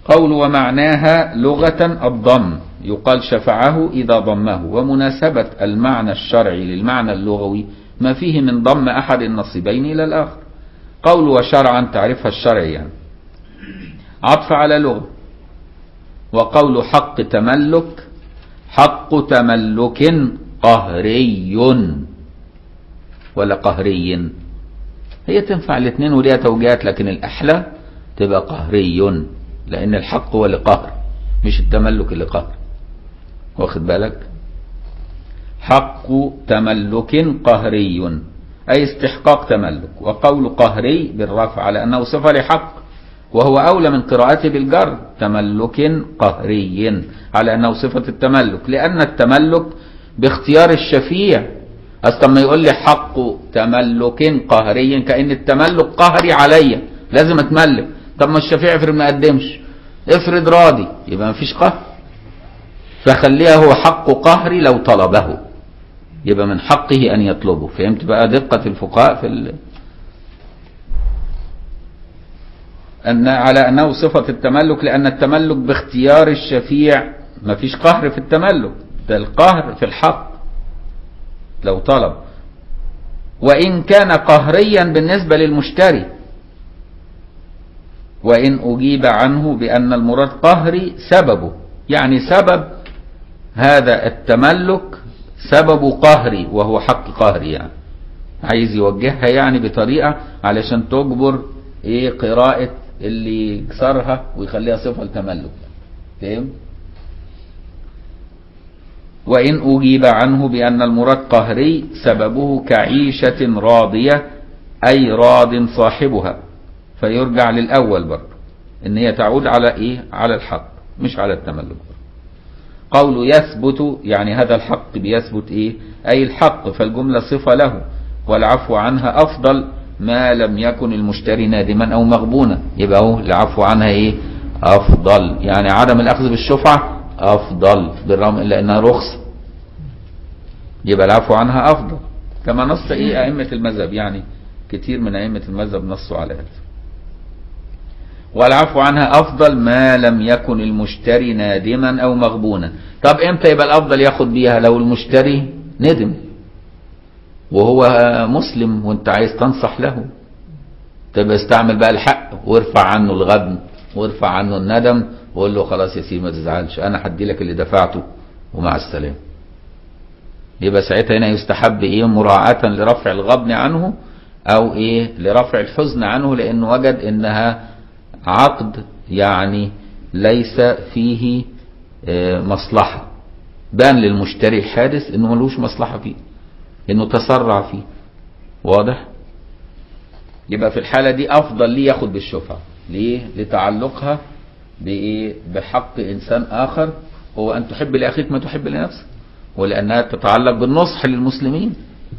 قول ومعناها لغة الضم، يقال شفعه إذا ضمه، ومناسبة المعنى الشرعي للمعنى اللغوي ما فيه من ضم أحد النصيبين إلى الآخر. قول وشرعا تعرفها الشرعي يعني عطف على لغة. وقول حق تملك حق تملك قهري ولا قهري، هي تنفع الاثنين وليها توجيهات، لكن الأحلى تبقى قهري، لأن الحق هو اللي قهر مش التملك اللي قهر، واخد بالك؟ حق تملك قهري أي استحقاق تملك. وقول قهري بالرفع على أنه صفة لحق، وهو أولى من قراءته بالجر تملك قهري على أنه صفة التملك، لأن التملك باختيار الشفيع. أصلا ما يقول لي حق تملك قهري كأن التملك قهري عليا لازم أتملك. طب ما الشفيع افرض ما قدمش، افرض راضي، يبقى ما فيش قهر، فخليها هو حق قهري لو طلبه، يبقى من حقه أن يطلبه. فهمت بقى دقة الفقهاء في ال... أن على أنه صفة التملك، لأن التملك باختيار الشفيع، ما فيش قهر في التملك، ده القهر في الحق لو طلب. وإن كان قهريا بالنسبة للمشتري، وإن أجيب عنه بأن المراد قهري سببه، يعني سبب هذا التملك سبب قهري وهو حق قهري، يعني عايز يوجهها يعني بطريقة علشان تجبر ايه قراءة اللي يكسرها ويخليها صفة التملك. فهم؟ وإن أجيب عنه بأن المراد قهري سببه كعيشة راضية أي راض صاحبها، فيرجع للأول برضه إن هي تعود على إيه؟ على الحق مش على التملك. قول يثبت يعني هذا الحق بيثبت إيه؟ أي الحق، فالجملة صفة له، والعفو عنها أفضل ما لم يكن المشتري نادما أو مغبونا، يبقى هو العفو عنها إيه؟ أفضل، يعني عدم الأخذ بالشفعة أفضل بالرغم إلا أنها رخصة، يبقى العفو عنها أفضل، كما نص إيه أئمة المذهب، يعني كتير من أئمة المذهب نصوا على هذا. والعفو عنها أفضل ما لم يكن المشتري نادما أو مغبونا. طب إمتى يبقى الأفضل ياخد بيها؟ لو المشتري ندم وهو مسلم وانت عايز تنصح له، تبقى استعمل بقى الحق وارفع عنه الغبن وارفع عنه الندم وقول له خلاص يا سيدي ما تزعلش، انا هدي لك اللي دفعته ومع السلامه. يبقى ساعتها هنا يستحب ايه؟ مراعاة لرفع الغبن عنه او ايه؟ لرفع الحزن عنه، لانه وجد انها عقد يعني ليس فيه اه مصلحة، بان للمشتري الحادث انه ملوش مصلحة فيه، انه تسرع فيه، واضح؟ يبقى في الحالة دي افضل ليه ياخد بالشفعة. ليه؟ لتعلقها بايه؟ بحق انسان اخر، هو ان تحب لاخيك ما تحب لنفسك، ولانها تتعلق بالنصح للمسلمين،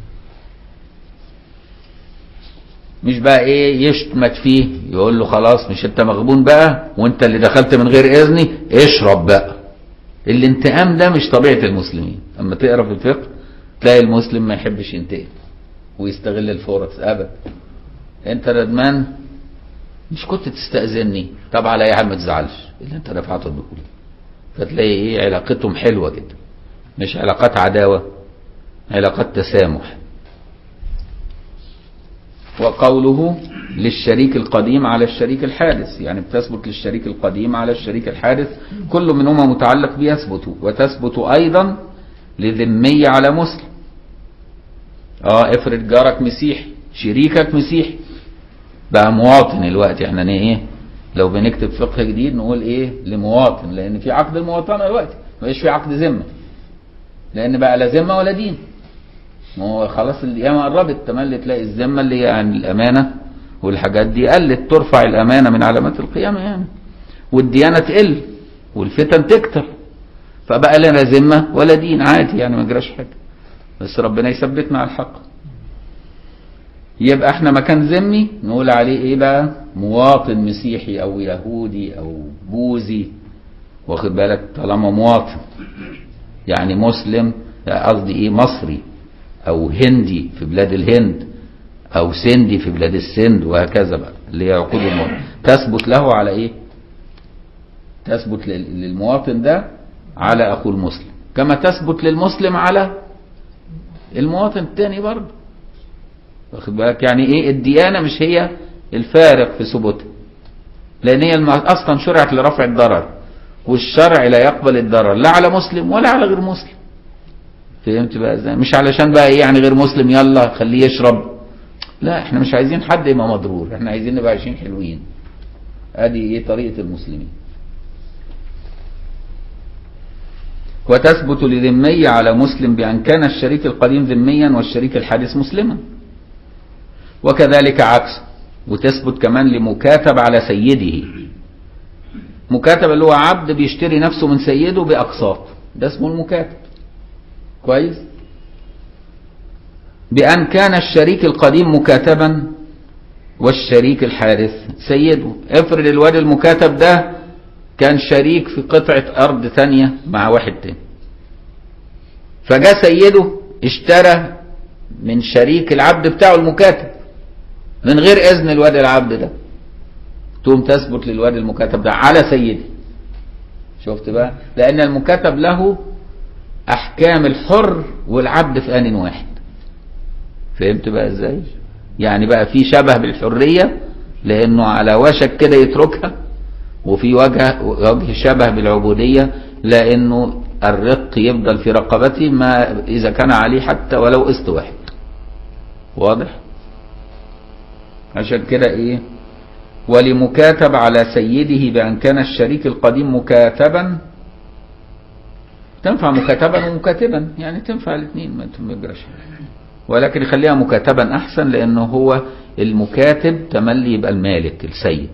مش بقى ايه يشتمت فيه يقول له خلاص مش انت مغبون بقى وانت اللي دخلت من غير اذني اشرب بقى. الانتقام ده مش طبيعة المسلمين. اما تقرا في الفقه تلاقي المسلم ما يحبش ينتقم ويستغل الفرص ابدا. انت ندمان مش كنت تستأذني؟ طب على اي حال ما تزعلش اللي انت دفعته الدخول. فتلاقي ايه علاقتهم حلوة جدا، مش علاقات عداوة، علاقات تسامح. وقوله للشريك القديم على الشريك الحادث، يعني بتثبت للشريك القديم على الشريك الحادث، كل منهما متعلق بيثبت، وتثبت ايضا لذمية على مسلم. اه افرض جارك مسيحي، شريكك مسيحي بقى مواطن الوقت، احنا ايه لو بنكتب فقه جديد نقول ايه لمواطن، لان في عقد المواطنة الوقت ما بقاش في عقد ذمة، لان بقى لا ذمة ولا دين. ما هو خلاص القيامة قربت، تملي تلاقي الذمة اللي هي عن الأمانة والحاجات دي قلت، ترفع الأمانة من علامات القيامة يعني، والديانة تقل والفتن تكتر، فبقى لنا ذمة ولا دين، عادي يعني ما جراش حاجة، بس ربنا يثبتنا على الحق. يبقى احنا مكان ذمي نقول عليه ايه بقى؟ مواطن مسيحي او يهودي او بوذي، واخد بالك؟ طالما مواطن يعني مسلم، قصدي ايه مصري او هندي في بلاد الهند او سندي في بلاد السند، وهكذا بقى اللي هي عقود الموت تثبت له على ايه؟ تثبت للمواطن ده على أخوه المسلم كما تثبت للمسلم على المواطن الثاني برضه. واخد بالك يعني ايه؟ الديانة مش هي الفارق في ثبوتها، لأن هي أصلا شرعت لرفع الضرر، والشرع لا يقبل الضرر لا على مسلم ولا على غير مسلم. فهمت بقى ازاي؟ مش علشان بقى ايه يعني غير مسلم يلا خليه يشرب، لا احنا مش عايزين حد يبقى مضرور، احنا عايزين نبقى عايشين حلوين. ادي ايه طريقة المسلمين. وتثبت لذمي على مسلم بأن كان الشريك القديم ذميا والشريك الحادث مسلما، وكذلك عكسه. وتثبت كمان لمكاتب على سيده. مكاتب اللي هو عبد بيشتري نفسه من سيده بأقساط، ده اسمه المكاتب. كويس؟ بأن كان الشريك القديم مكاتبا والشريك الحادث سيده. افرض الواد المكاتب ده كان شريك في قطعة أرض ثانية مع واحد تاني، فجاء سيده اشترى من شريك العبد بتاعه المكاتب من غير إذن الواد العبد ده، تقوم تثبت للواد المكاتب ده على سيده. شفت بقى؟ لأن المكاتب له أحكام الحر والعبد في آن واحد. فهمت بقى ازاي؟ يعني بقى في شبه بالحرية لأنه على وشك كده يتركها، وفي وجه وجه شبه بالعبودية لأنه الرق يفضل في رقبته ما إذا كان عليه حتى ولو قسط واحد. واضح؟ عشان كده إيه؟ ولمكاتب على سيده بأن كان الشريك القديم مكاتبا. تنفع مكاتبا ومكاتبا، يعني تنفع الاثنين ما تجراش، ولكن خليها مكاتبا أحسن لأنه هو المكاتب تملي يبقى المالك السيد.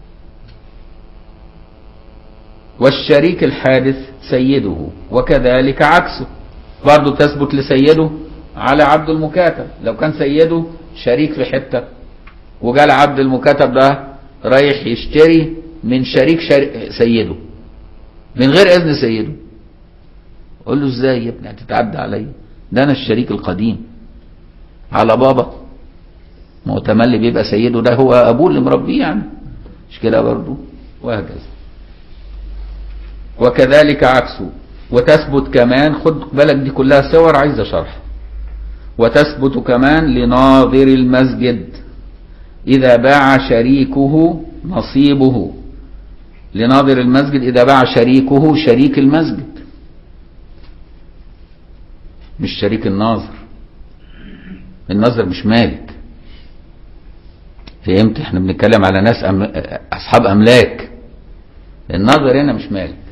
والشريك الحادث سيده، وكذلك عكسه برضه تثبت لسيده على عبد المكاتب. لو كان سيده شريك في حتة وجاء العبد المكاتب ده رايح يشتري من شريك سيده من غير إذن سيده، قول له ازاي يا ابني هتتعدى عليا؟ ده انا الشريك القديم على بابا. ما هو تملي بيبقى سيده ده هو ابوه اللي مربيه، يعني مش كده برضه؟ وهكذا. وكذلك عكسه. وتثبت كمان، خد بالك دي كلها صور عايزه شرح. وتثبت كمان لناظر المسجد اذا باع شريكه نصيبه. لناظر المسجد اذا باع شريكه شريك المسجد، مش شريك الناظر. الناظر مش مالك. فهمت؟ احنا بنتكلم على ناس أم... اصحاب املاك. الناظر هنا مش مالك.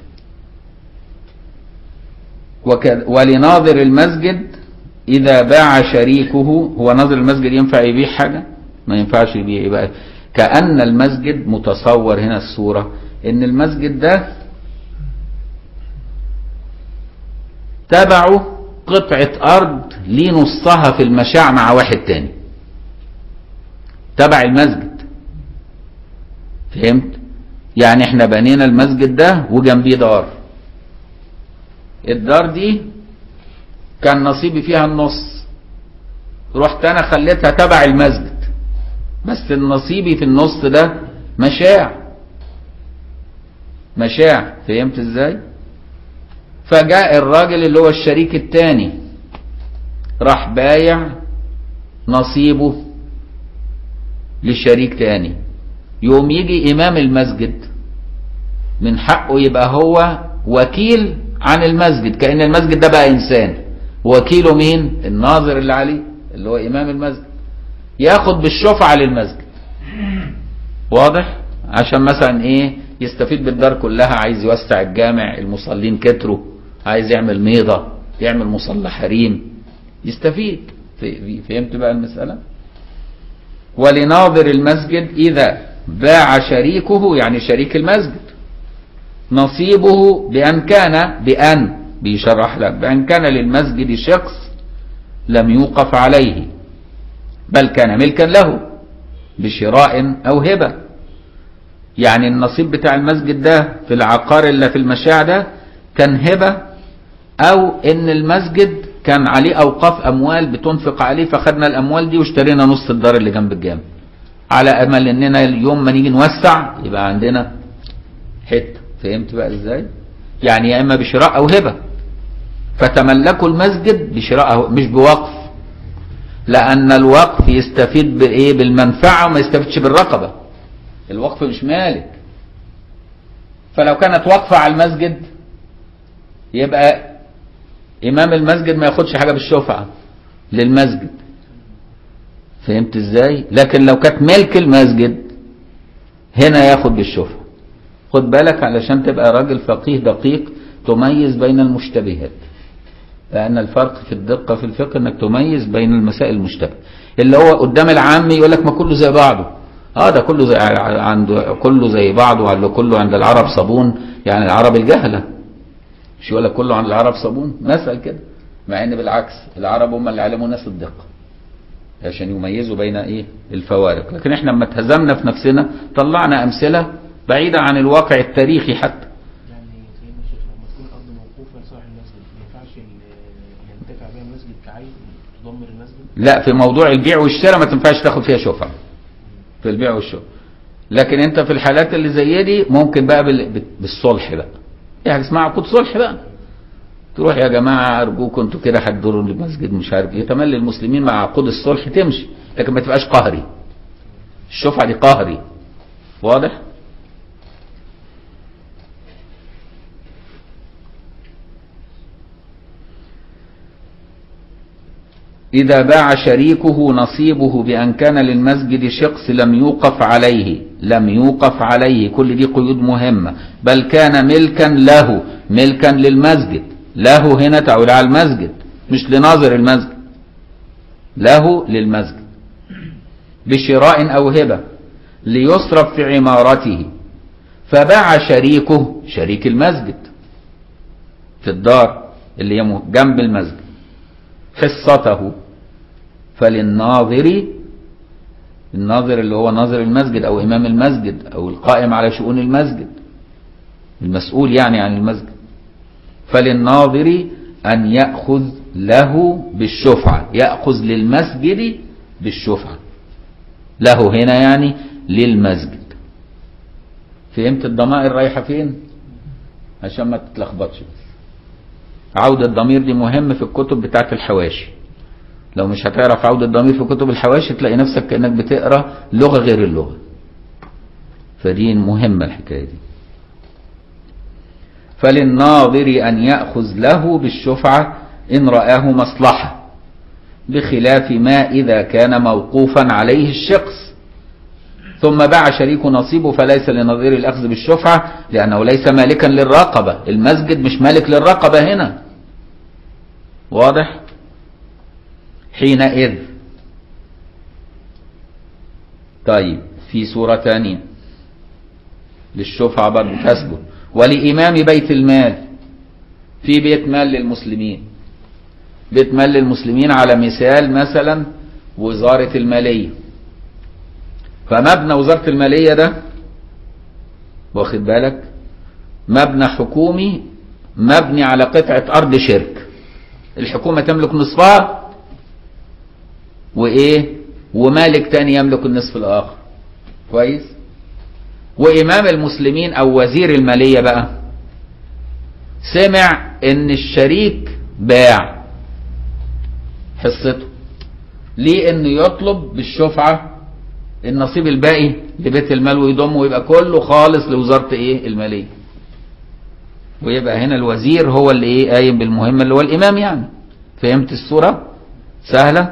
وك... ولناظر المسجد اذا باع شريكه. هو ناظر المسجد ينفع يبيع حاجة؟ ما ينفعش يبيع. يبقى كأن المسجد متصور هنا الصورة ان المسجد ده تبعه قطعة أرض ليه نصها في المشاع مع واحد تاني تبع المسجد. فهمت؟ يعني احنا بنينا المسجد ده وجنبيه دار. الدار دي كان نصيبي فيها النص، رحت انا خليتها تبع المسجد، بس النصيبي في النص ده مشاع مشاع. فهمت ازاي؟ فجاء الراجل اللي هو الشريك الثاني راح بايع نصيبه لشريك تاني. يوم يجي امام المسجد من حقه يبقى هو وكيل عن المسجد، كأن المسجد ده بقى انسان. وكيله مين؟ الناظر اللي عليه اللي هو امام المسجد، ياخد بالشفعة للمسجد. واضح؟ عشان مثلا ايه؟ يستفيد بالدار كلها، عايز يوسع الجامع، المصلين كتروا، عايز يعمل ميضة، يعمل مصلى حريم، يستفيد. فهمت بقى المسألة؟ ولناظر المسجد إذا باع شريكه، يعني شريك المسجد، نصيبه بأن كان بأن بيشرح لك بأن كان للمسجد شخص لم يوقف عليه بل كان ملكا له بشراء أو هبة. يعني النصيب بتاع المسجد ده في العقار اللي في المشاع ده كان هبة، أو إن المسجد كان عليه أوقاف أموال بتنفق عليه، فخدنا الأموال دي واشترينا نص الدار اللي جنب الجامع على أمل إننا اليوم ما نيجي نوسع يبقى عندنا حتة. فهمت بقى ازاي؟ يعني يا اما بشراء او هبة، فتملكوا المسجد بشراء أو مش بوقف، لان الوقف يستفيد بايه؟ بالمنفعة وما يستفيدش بالرقبة. الوقف مش مالك، فلو كانت وقفة على المسجد يبقى امام المسجد ما ياخدش حاجة بالشفعة للمسجد، فهمت ازاي؟ لكن لو كانت ملك المسجد هنا ياخد بالشفعة. خد بالك علشان تبقى راجل فقيه دقيق تميز بين المشتبهات، لأن الفرق في الدقة في الفقه انك تميز بين المسائل المشتبهة. اللي هو قدام العام يقول لك ما كله زي بعضه، اه ده كله زي عنده، كله زي بعضه، كله عند العرب صابون، يعني العرب الجهلة، مش يقول لك كله عند العرب صابون مثل كده، مع ان بالعكس العرب هم اللي علموا الناس الدقة عشان يميزوا بين ايه الفوارق. لكن احنا لما اتهزمنا في نفسنا طلعنا امثله بعيده عن الواقع التاريخي حتى. يعني زي ما الشيخ لما تكون الارض موقوفه لصالح المسجد ما ينفعش ينتفع بها المسجد كعين تدمر المسجد؟ لا، في موضوع البيع والشراء ما تنفعش تاخد فيها شفعه في البيع والشراء، لكن انت في الحالات اللي زي دي ممكن بقى بالصلح بقى، يعني اسمها عقود صلح بقى، تروح يا جماعة أرجوكم انتوا كده هتدوروا المسجد مش عارف ايه، تملي المسلمين مع عقود الصلح تمشي، لكن ما تبقاش قهري. الشفعة دي قهري، واضح؟ إذا باع شريكه نصيبه بأن كان للمسجد شقص لم يوقف عليه، لم يوقف عليه، كل دي قيود مهمة، بل كان ملكا له، ملكا للمسجد، له هنا تعود على المسجد مش لناظر المسجد، له للمسجد بشراء أو هبة ليصرف في عمارته، فباع شريكه، شريك المسجد في الدار اللي هي جنب المسجد، حصته، فللناظر، الناظر اللي هو ناظر المسجد أو إمام المسجد أو القائم على شؤون المسجد، المسؤول يعني عن المسجد، فللناظر أن يأخذ له بالشفعة، يأخذ للمسجد بالشفعة، له هنا يعني للمسجد. فهمت الضمائر رايحة فين؟ عشان ما تتلخبطش. عودة الضمير دي مهم في الكتب بتاعت الحواشي، لو مش هتعرف عودة الضمير في كتب الحواشي تلاقي نفسك كأنك بتقرأ لغة غير اللغة، فدي مهمة الحكاية دي. فللناظر أن يأخذ له بالشفعة إن رآه مصلحة، بخلاف ما إذا كان موقوفا عليه الشخص ثم باع شريك نصيبه فليس لنظير الأخذ بالشفعة، لأنه ليس مالكا للرقبة، المسجد مش مالك للرقبة هنا، واضح؟ حينئذ. طيب في سورة ثانية للشفعة برضه تثبت، ولإمام بيت المال، في بيت مال للمسلمين، بيت مال للمسلمين على مثال مثلا وزارة المالية، فمبنى وزارة المالية ده واخد بالك مبنى حكومي مبني على قطعة أرض شرك، الحكومة تملك نصفها وإيه ومالك تاني يملك النصف الآخر، كويس؟ وإمام المسلمين أو وزير المالية بقى سمع إن الشريك باع حصته، ليه؟ إنه يطلب بالشفعة النصيب الباقي لبيت المال ويضمه ويبقى كله خالص لوزارة إيه المالية، ويبقى هنا الوزير هو اللي إيه قايم بالمهمة اللي هو الإمام يعني. فهمت الصورة؟ سهلة؟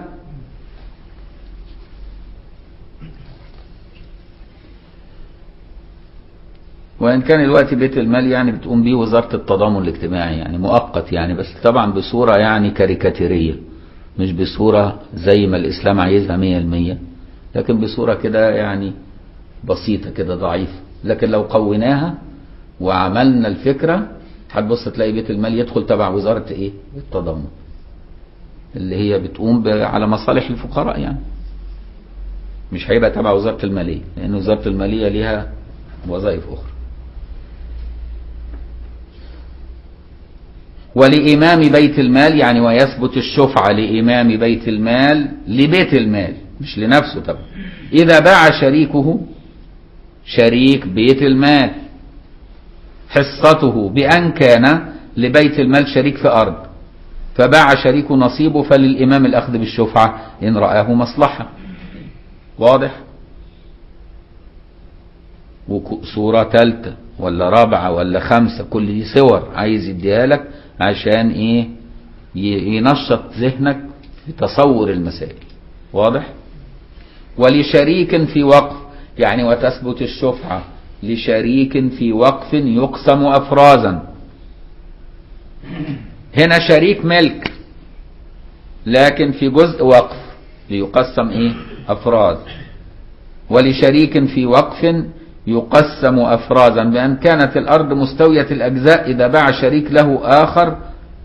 وإن كان الوقت بيت المال يعني بتقوم بيه وزارة التضامن الاجتماعي يعني مؤقت يعني، بس طبعا بصورة يعني كاريكاتيرية، مش بصورة زي ما الإسلام عايزها مية المية، لكن بصورة كده يعني بسيطة كده ضعيفة. لكن لو قوناها وعملنا الفكرة هتبص تلاقي بيت المال يدخل تبع وزارة ايه التضامن اللي هي بتقوم على مصالح الفقراء يعني، مش هيبقى تبع وزارة المالية، لأن وزارة المالية ليها وظائف أخرى. ولإمام بيت المال يعني ويثبت الشفعة لإمام بيت المال لبيت المال مش لنفسه طبعا، إذا باع شريكه شريك بيت المال حصته بأن كان لبيت المال شريك في أرض، فباع شريك نصيبه، فللإمام الأخذ بالشفعة إن رآه مصلحة. واضح؟ وصورة ثالثة ولا رابعة ولا خمسة، كل دي صور عايز يديها لك عشان إيه؟ ينشط ذهنك في تصور المسائل. واضح؟ ولشريك في وقف، يعني وتثبت الشفعة لشريك في وقف يقسم أفرازا. هنا شريك ملك لكن في جزء وقف ليقسم ايه؟ أفراز. ولشريك في وقف يقسم أفرازا بأن كانت الأرض مستوية الأجزاء إذا باع شريك له آخر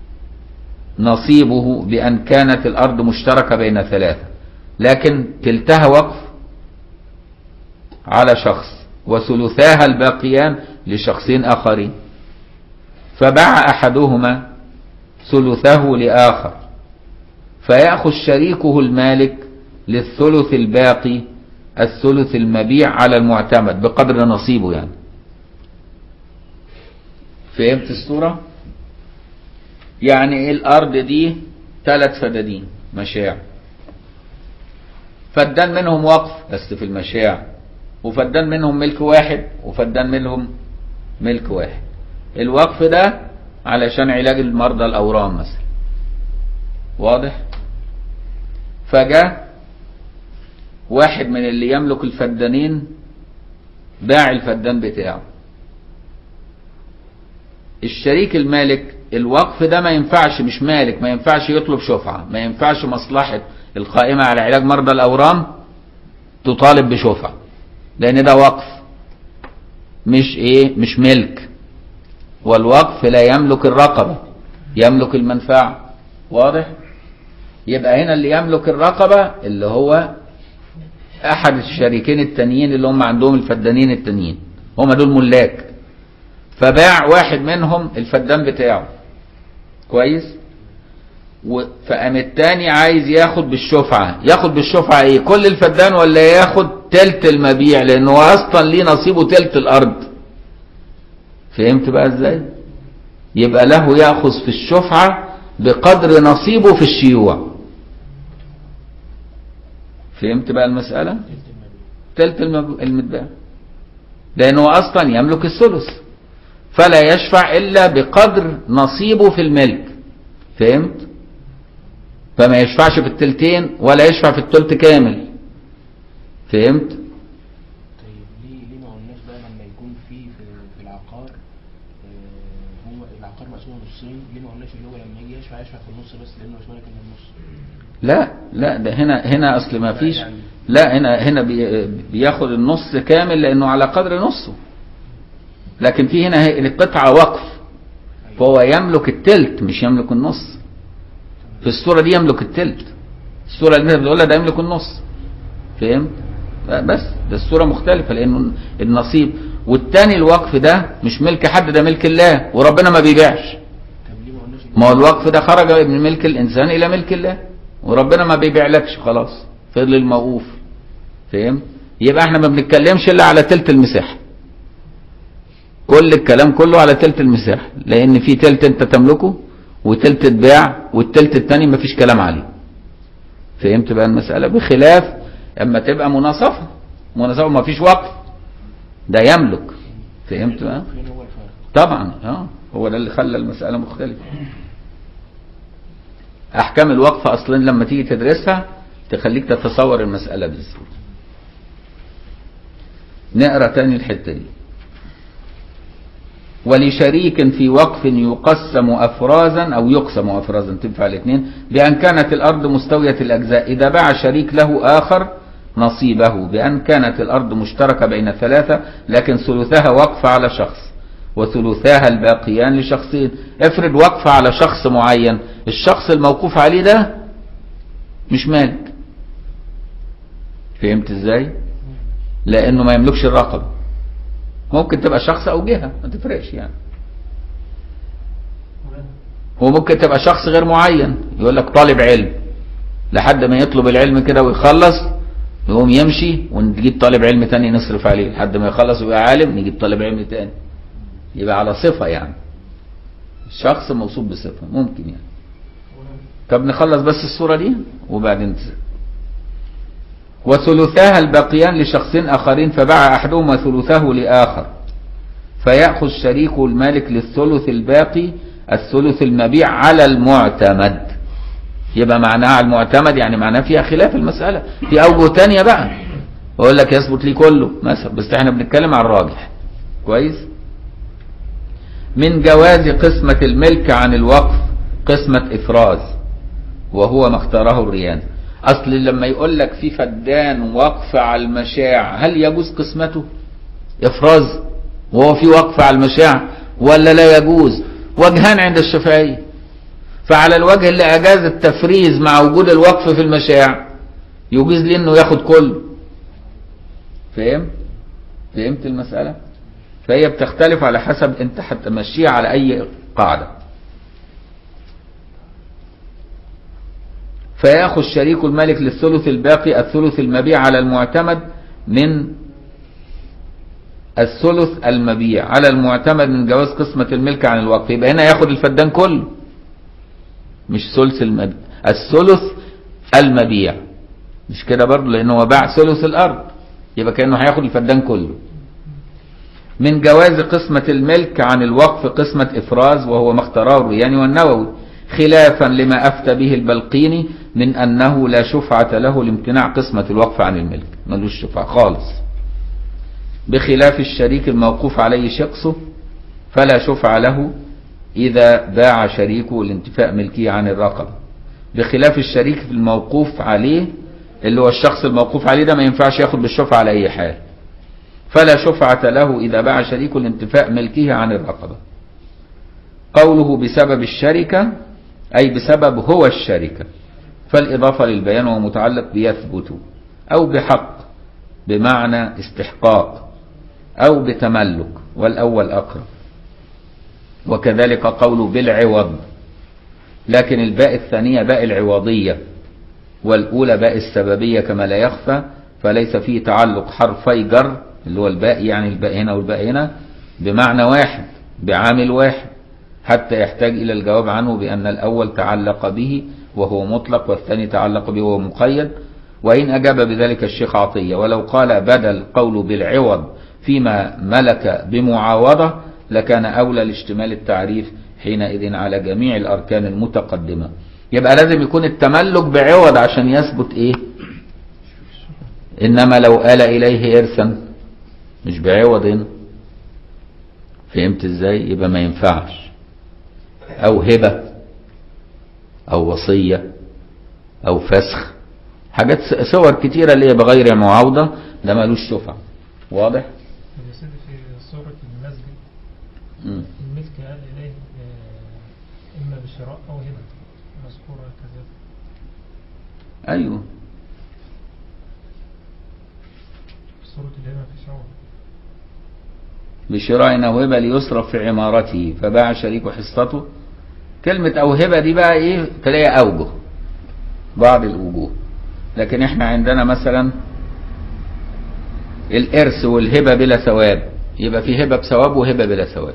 نصيبه بأن كانت الأرض مشتركة بين ثلاثة، لكن تلتها وقف على شخص وثلثاها الباقيان لشخصين آخرين، فباع أحدهما ثلثه لآخر، فيأخذ شريكه المالك للثلث الباقي الثلث المبيع على المعتمد بقدر نصيبه. يعني فهمت الصورة؟ يعني الأرض دي ثلاث فدادين مشاع، فدان منهم وقف بس في المشاع، وفدان منهم ملك واحد، وفدان منهم ملك واحد. الوقف ده علشان علاج المرضى الأورام مثلا. واضح؟ فجاء واحد من اللي يملك الفدانين باع الفدان بتاعه. الشريك المالك الوقف ده ما ينفعش، مش مالك، ما ينفعش يطلب شفعة، ما ينفعش مصلحة القائمة على علاج مرضى الأورام تطالب بشفعة، لأن ده وقف مش ايه، مش ملك. والوقف لا يملك الرقبة، يملك المنفعة. واضح؟ يبقى هنا اللي يملك الرقبة اللي هو أحد الشريكين التانيين اللي هم عندهم الفدانين التانيين، هم دول ملاك. فباع واحد منهم الفدان بتاعه كويس، فقام التاني عايز ياخد بالشفعة. ياخد بالشفعة ايه؟ كل الفدان ولا ياخد تلت المبيع؟ لأنه أصلا ليه نصيبه تلت الأرض. فهمت بقى ازاي؟ يبقى له يأخذ في الشفعة بقدر نصيبه في الشيوع. فهمت بقى المسألة؟ تلت المتباع، لأنه أصلا يملك الثلث، فلا يشفع إلا بقدر نصيبه في الملك. فهمت؟ فما يشفعش في التلتين ولا يشفع في التلت كامل. فهمت؟ طيب ليه ليه ما قلناش بقى لما يكون في في, في العقار آه هو العقار مقسوم نصين، ليه ما قلناش اللي هو لما يجي يشفع يشفع في النص بس لأنه مش مالك إلا النص؟ لا لا، ده هنا هنا أصل ما فيش، لا هنا هنا بي بياخد النص كامل لأنه على قدر نصه، لكن في هنا القطعة وقف، فهو يملك التلت مش يملك النص. في الصورة دي يملك التلت، الصورة اللي انت بتقولها ده يملك النص. فهمت؟ بس ده الصورة مختلفة، لأنه النصيب والتاني الوقف ده مش ملك حد، ده ملك الله، وربنا ما بيبيعش. ما هو الوقف ده خرج من ملك الإنسان إلى ملك الله، وربنا ما بيبيعلكش خلاص، فضل الموقوف. فهمت؟ يبقى احنا ما بنتكلمش إلا على تلت المساحة، كل الكلام كله على تلت المساحة، لأن في تلت أنت تملكه وتلت تباع، والتلت التاني ما فيش كلام عليه. فهمت بقى المسألة؟ بخلاف اما تبقى مناصفة، مناصفة ما فيش وقف، ده يملك. فهمت بقى؟ طبعا اه هو ده اللي خلى المسألة مختلفة. احكام الوقف اصلا لما تيجي تدرسها تخليك تتصور المسألة بالصورة. نقرأ تاني الحتة دي. ولشريك في وقف يقسم أفرازا أو يقسم أفرازا، تنفع الاثنين، بأن كانت الأرض مستوية الأجزاء إذا باع شريك له آخر نصيبه بأن كانت الأرض مشتركة بين ثلاثة، لكن ثلثها وقف على شخص وثلثاها الباقيان لشخصين. افرض وقف على شخص معين، الشخص الموقوف عليه ده مش مالك. فهمت ازاي؟ لأنه ما يملكش الرقبة، ممكن تبقى شخص او جهة ما تفرقش يعني، وممكن تبقى شخص غير معين، يقول لك طالب علم لحد ما يطلب العلم كده ويخلص يقوم يمشي ونجيب طالب علم تاني نصرف عليه لحد ما يخلص ويبقى عالم، نجيب طالب علم تاني. يبقى على صفة يعني، الشخص موصوف بصفة ممكن يعني. طب نخلص بس الصورة دي وبعدين تسأل. وثلثاها الباقيان لشخص آخرين فباع أحدهما ثلثه لآخر فيأخذ شريك المالك للثلث الباقي الثلث المبيع على المعتمد. يبقى معناها على المعتمد يعني معناها فيها خلاف المسألة، في أوجه تانية بقى أقول لك يثبت لي كله مثلا، بس احنا بنتكلم عن الراجح. كويس. من جواز قسمة الملك عن الوقف قسمة إفراز وهو ما اختاره الريان. أصل لما يقول لك في فدان وقف على المشاع هل يجوز قسمته إفراز وهو في وقف على المشاع ولا لا يجوز؟ وجهان عند الشافعية. فعلى الوجه اللي أجاز التفريز مع وجود الوقف في المشاع يجوز لي انه ياخد كله. فهم؟ فهمت المسألة؟ فهي بتختلف على حسب انت هتمشيها على اي قاعدة. فيأخذ شريك الملك للثلث الباقي الثلث المبيع على المعتمد من الثلث المبيع على المعتمد من جواز قسمة الملك عن الوقف. يبقى هنا ياخد الفدان كله مش ثلث المبيع، الثلث المبيع مش كده برضه لانه هو باع ثلث الارض، يبقى كأنه هياخد الفدان كله. من جواز قسمة الملك عن الوقف قسمة افراز وهو ما اختاره الرياني والنووي خلافا لما افتى به البلقيني من انه لا شفعة له لامتناع قسمة الوقف عن الملك، ملوش شفعة خالص، بخلاف الشريك الموقوف عليه شخصه فلا شفعة له إذا باع شريكه لانتفاء ملكه عن الرقبة، بخلاف الشريك الموقوف عليه اللي هو الشخص الموقوف عليه ده ما ينفعش ياخد بالشفعة على أي حال، فلا شفعة له إذا باع شريكه لانتفاء ملكه عن الرقبة. قوله بسبب الشركة أي بسبب هو الشركة، فالإضافة للبيان وهو متعلق بيثبت أو بحق بمعنى استحقاق أو بتملك، والأول أقرب. وكذلك قوله بالعوض، لكن الباء الثانية باء العوضية والأولى باء السببية كما لا يخفى، فليس فيه تعلق حرفي جر اللي هو الباء يعني الباء هنا والباء هنا بمعنى واحد بعامل واحد حتى يحتاج إلى الجواب عنه بأن الأول تعلق به وهو مطلق والثاني تعلق به وهو مقيد. وإن أجاب بذلك الشيخ عطية ولو قال بدل قول بالعوض فيما ملك بمعاوضة لكان أولى لاشتمال التعريف حينئذ على جميع الأركان المتقدمة. يبقى لازم يكون التملك بعوض عشان يثبت إيه؟ إنما لو آل إليه إرثا مش بعوض هنا. فهمت إزاي؟ يبقى ما ينفعش. أو هبة أو وصية أو فسخ، حاجات صور كتيرة اللي هي بغير معاوضة ده مالوش شفعة. واضح؟ يا سيدي في صورة المسجد مم. الملك قال إليه إما بشراء أو هبة مذكورة كذا. أيوه صورة الهبة في شعور بشراء أو هبة ليصرف في عمارته فباع شريك حصته. كلمة أو هبة دي بقى إيه؟ تلاقي أوجه بعض الوجوه، لكن إحنا عندنا مثلا الإرث والهبة بلا ثواب، يبقى في هبة بثواب وهبة بلا ثواب.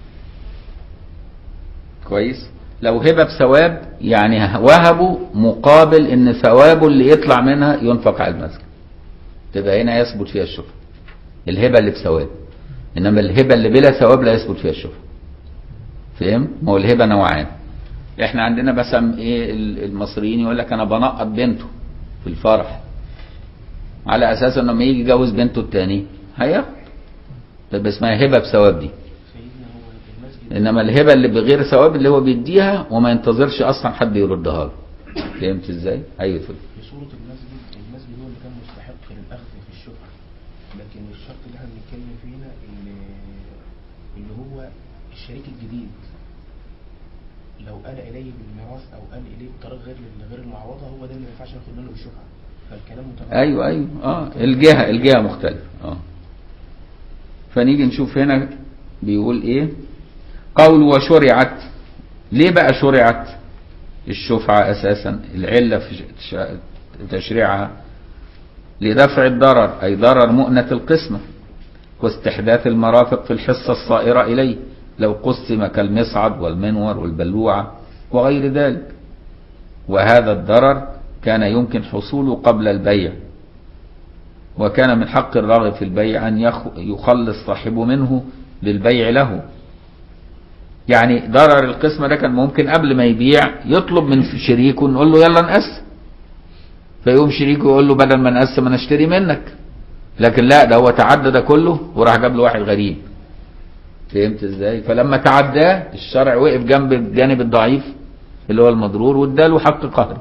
كويس؟ لو هبة بثواب يعني وهبوا مقابل إن ثوابه اللي يطلع منها ينفق على المسجد، تبقى هنا يثبت فيها الشفعة الهبة اللي بثواب. إنما الهبة اللي بلا ثواب لا يثبت فيها الشفعة. فهم؟ ما هو الهبة نوعان. إحنا عندنا مثلا إيه المصريين يقول لك أنا بنقط بنته في الفرح على أساس إنه لما يجي يجوز بنته التاني هياخد، طب اسمها هبة بثواب دي. إنما الهبة اللي بغير ثواب اللي هو بيديها وما ينتظرش أصلا حد يردها له. فهمت إزاي؟ أيوة. في صورة المسجد، المسجد هو اللي كان مستحق للأخذ في الشفعة، لكن الشرط اللي احنا بنتكلم فيه هنا اللي, اللي هو الشريك الجديد لو قال إليه بالميراث أو قال إليه بطريقة غير غير المعوضة هو ده اللي ما ينفعش ناخد منه بالشفعة. فالكلام متبادل. أيوة أيوة آه الجهة الجهة مختلفة. آه فنيجي نشوف هنا بيقول إيه؟ قول وشرعت. ليه بقى شرعت الشفعة أساسا؟ العلة في تشريعها لدفع الضرر، أي ضرر مؤنة القسمة، واستحداث المرافق في الحصة الصائرة إليه لو قسم كالمصعد والمنور والبلوعة وغير ذلك. وهذا الضرر كان يمكن حصوله قبل البيع، وكان من حق الراغب في البيع أن يخلص صاحبه منه للبيع له. يعني ضرر القسمة ده كان ممكن قبل ما يبيع يطلب من شريكه نقول له يلا نقسم، فيقوم شريكه يقول له بدل ما نقسم انا اشتري منك. لكن لا، ده هو تعدى ده كله وراح جاب له واحد غريب. فهمت ازاي؟ فلما تعداه الشرع وقف جنب الجانب الضعيف اللي هو المضرور واداله حق قهري.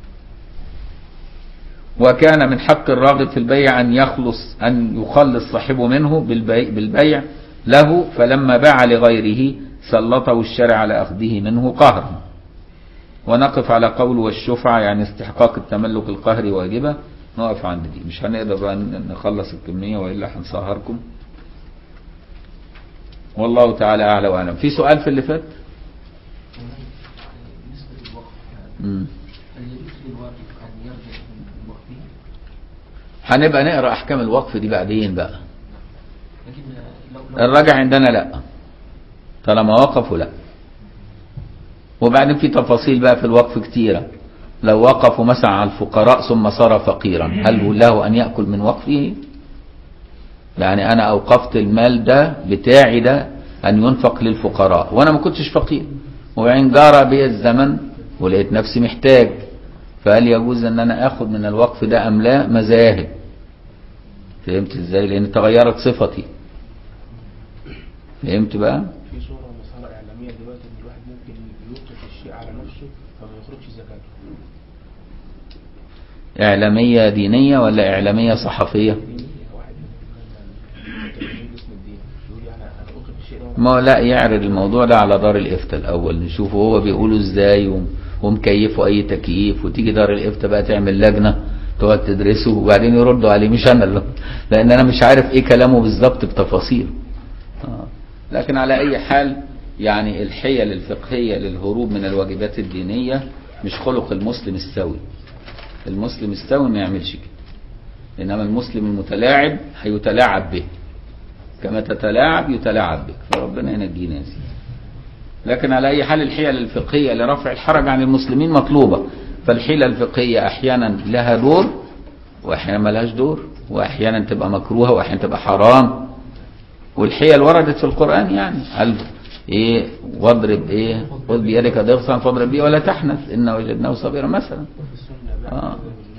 وكان من حق الراغب في البيع أن يخلص أن يخلص صاحبه منه بالبيع, بالبيع له، فلما باع لغيره سلطه الشرع على أخذه منه قهرا. ونقف على قول والشفعة يعني استحقاق التملك القهري واجبة. نقف عند دي، مش هنقدر نخلص الكمية وإلا هنسهركم. والله تعالى أعلى وأعلم. في سؤال في اللي فات؟ امم هنبقى نقرأ أحكام الوقف دي بعدين بقى. الراجع عندنا لا، طالما وقفوا لا. وبعدين في تفاصيل بقى في الوقف كتيرة. لو وقفوا مثلا على الفقراء ثم صار فقيرا، هل له أن يأكل من وقفه؟ يعني أنا أوقفت المال ده بتاعي ده أن ينفق للفقراء وأنا ما كنتش فقير، وبعدين جارى بي الزمن ولقيت نفسي محتاج، فهل يجوز أن أنا أخذ من الوقف ده أم لا؟ مذاهب. فهمت إزاي؟ لأن تغيرت صفتي. فهمت بقى؟ في صورة مسألة إعلامية دلوقتي إن الواحد ممكن يوقف الشيء على نفسه فما يخرجش زكاته. إعلامية دينية ولا إعلامية صحفية؟ واحد من اسم الدين يقول يعني أنا أوقف الشيء ده. ما لا، يعرض الموضوع ده على دار الإفتاء الأول نشوفه هو بيقوله إزاي ومكيفه أي تكييف، وتيجي دار الإفتاء بقى تعمل لجنة تقعد تدرسه وبعدين يردوا عليه، مش أنا اللي. لأن أنا مش عارف إيه كلامه بالظبط بتفاصيل. آه. لكن على أي حال يعني الحيل الفقهية للهروب من الواجبات الدينية مش خلق المسلم السوي. المسلم السوي ما يعملش كده، إنما المسلم المتلاعب هيتلاعب به، كما تتلاعب يتلاعب بك، فربنا ينجينا يا سيدي. لكن على أي حال الحيل الفقهية لرفع الحرج عن المسلمين مطلوبة. فالحيلة الفقهية أحيانا لها دور وأحيانا ما لهاش دور، وأحيانا تبقى مكروهة وأحيانا تبقى حرام. والحيل وردت في القرآن، يعني قال إيه واضرب إيه خذ بيدك ضغطا فاضرب بيه ولا تحنث إن وجدناه صابرا مثلا. آه.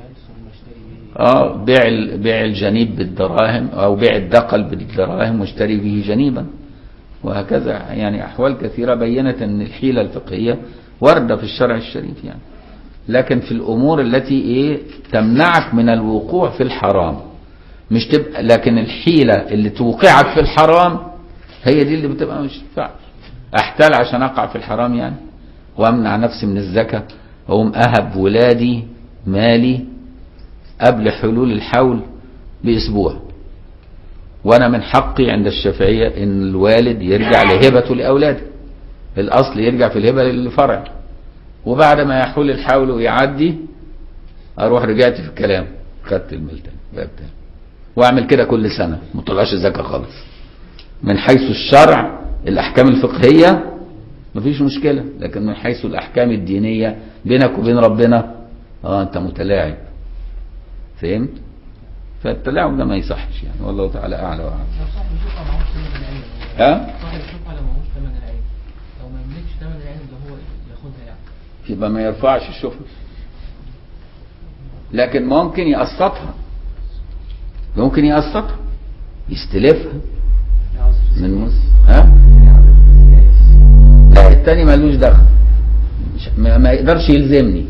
اه بيع بيع الجنيب بالدراهم او بيع الدقل بالدراهم واشتري به جنيبا، وهكذا. يعني احوال كثيره بينت ان الحيله الفقهيه وارده في الشرع الشريف يعني. لكن في الامور التي ايه تمنعك من الوقوع في الحرام مش تبقى، لكن الحيله اللي توقعك في الحرام هي دي اللي بتبقى مش تنفع. احتال عشان اقع في الحرام يعني، وامنع نفسي من الزكاه، واقوم اهب ولادي مالي قبل حلول الحول بأسبوع، وأنا من حقي عند الشافعية إن الوالد يرجع لهبته لأولاده. الأصل يرجع في الهبة للفرع، وبعد ما يحول الحول ويعدي أروح رجعت في الكلام خدت المال تاني باب تاني، وأعمل كده كل سنة ما طلعش الزكاة خالص. من حيث الشرع الأحكام الفقهية مفيش مشكلة، لكن من حيث الأحكام الدينية بينك وبين ربنا آه أنت متلاعب. فهمت؟ فالتلاعب ده ما يصحش يعني، والله تعالى اعلى واعلم. صاحب الشفعة معهوش ثمن العين. ها؟ صاحب الشفعة لو معهوش ثمن العين، لو ما يملكش ثمن العين اللي هو ياخدها يعني. يبقى ما يرفعش الشفعة، لكن ممكن يقسطها، ممكن يقسطها يستلفها من مسلم. ها؟ لا التاني مالوش دخل، ما يقدرش يلزمني،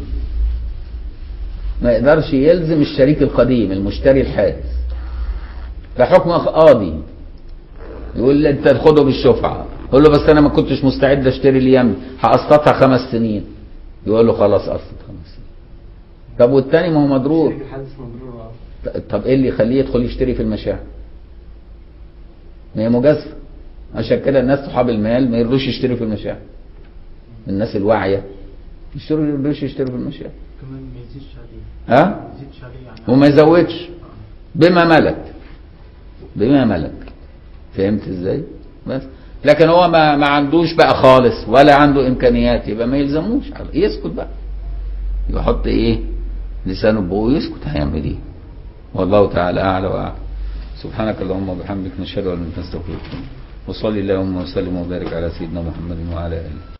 ما يقدرش يلزم الشريك القديم المشتري الحادث. ده حكم قاضي يقول لي انت تاخده بالشفعه، يقول له بس انا ما كنتش مستعد اشتري ليامي هقسطها خمس سنين، يقول له خلاص قسط خمس سنين. طب والتاني ما هو مضرور، طب ايه اللي يخليه يدخل يشتري في المشاع؟ ما هي مجازفه. عشان كده الناس صحاب المال ما يرضوش يشتروا في المشاع، الناس الواعيه يشتروا ما يرضوش يشتروا في المشاع كمان ما يزيدش عليه. ها؟ ما يزيدش عليه يعني. وما يزودش بما ملك، بما ملك فهمت ازاي؟ بس لكن هو ما ما عندوش بقى خالص ولا عنده امكانيات، يبقى ما يلزموش، يسكت بقى، يحط ايه لسانه بقه ويسكت، هيعمل ايه؟ والله تعالى اعلى واعلم. سبحانك اللهم وبحمدك، نشهد ان لا اله الا انت، نستغفرك. وصلي اللهم وسلم وبارك على سيدنا محمد وعلى اله.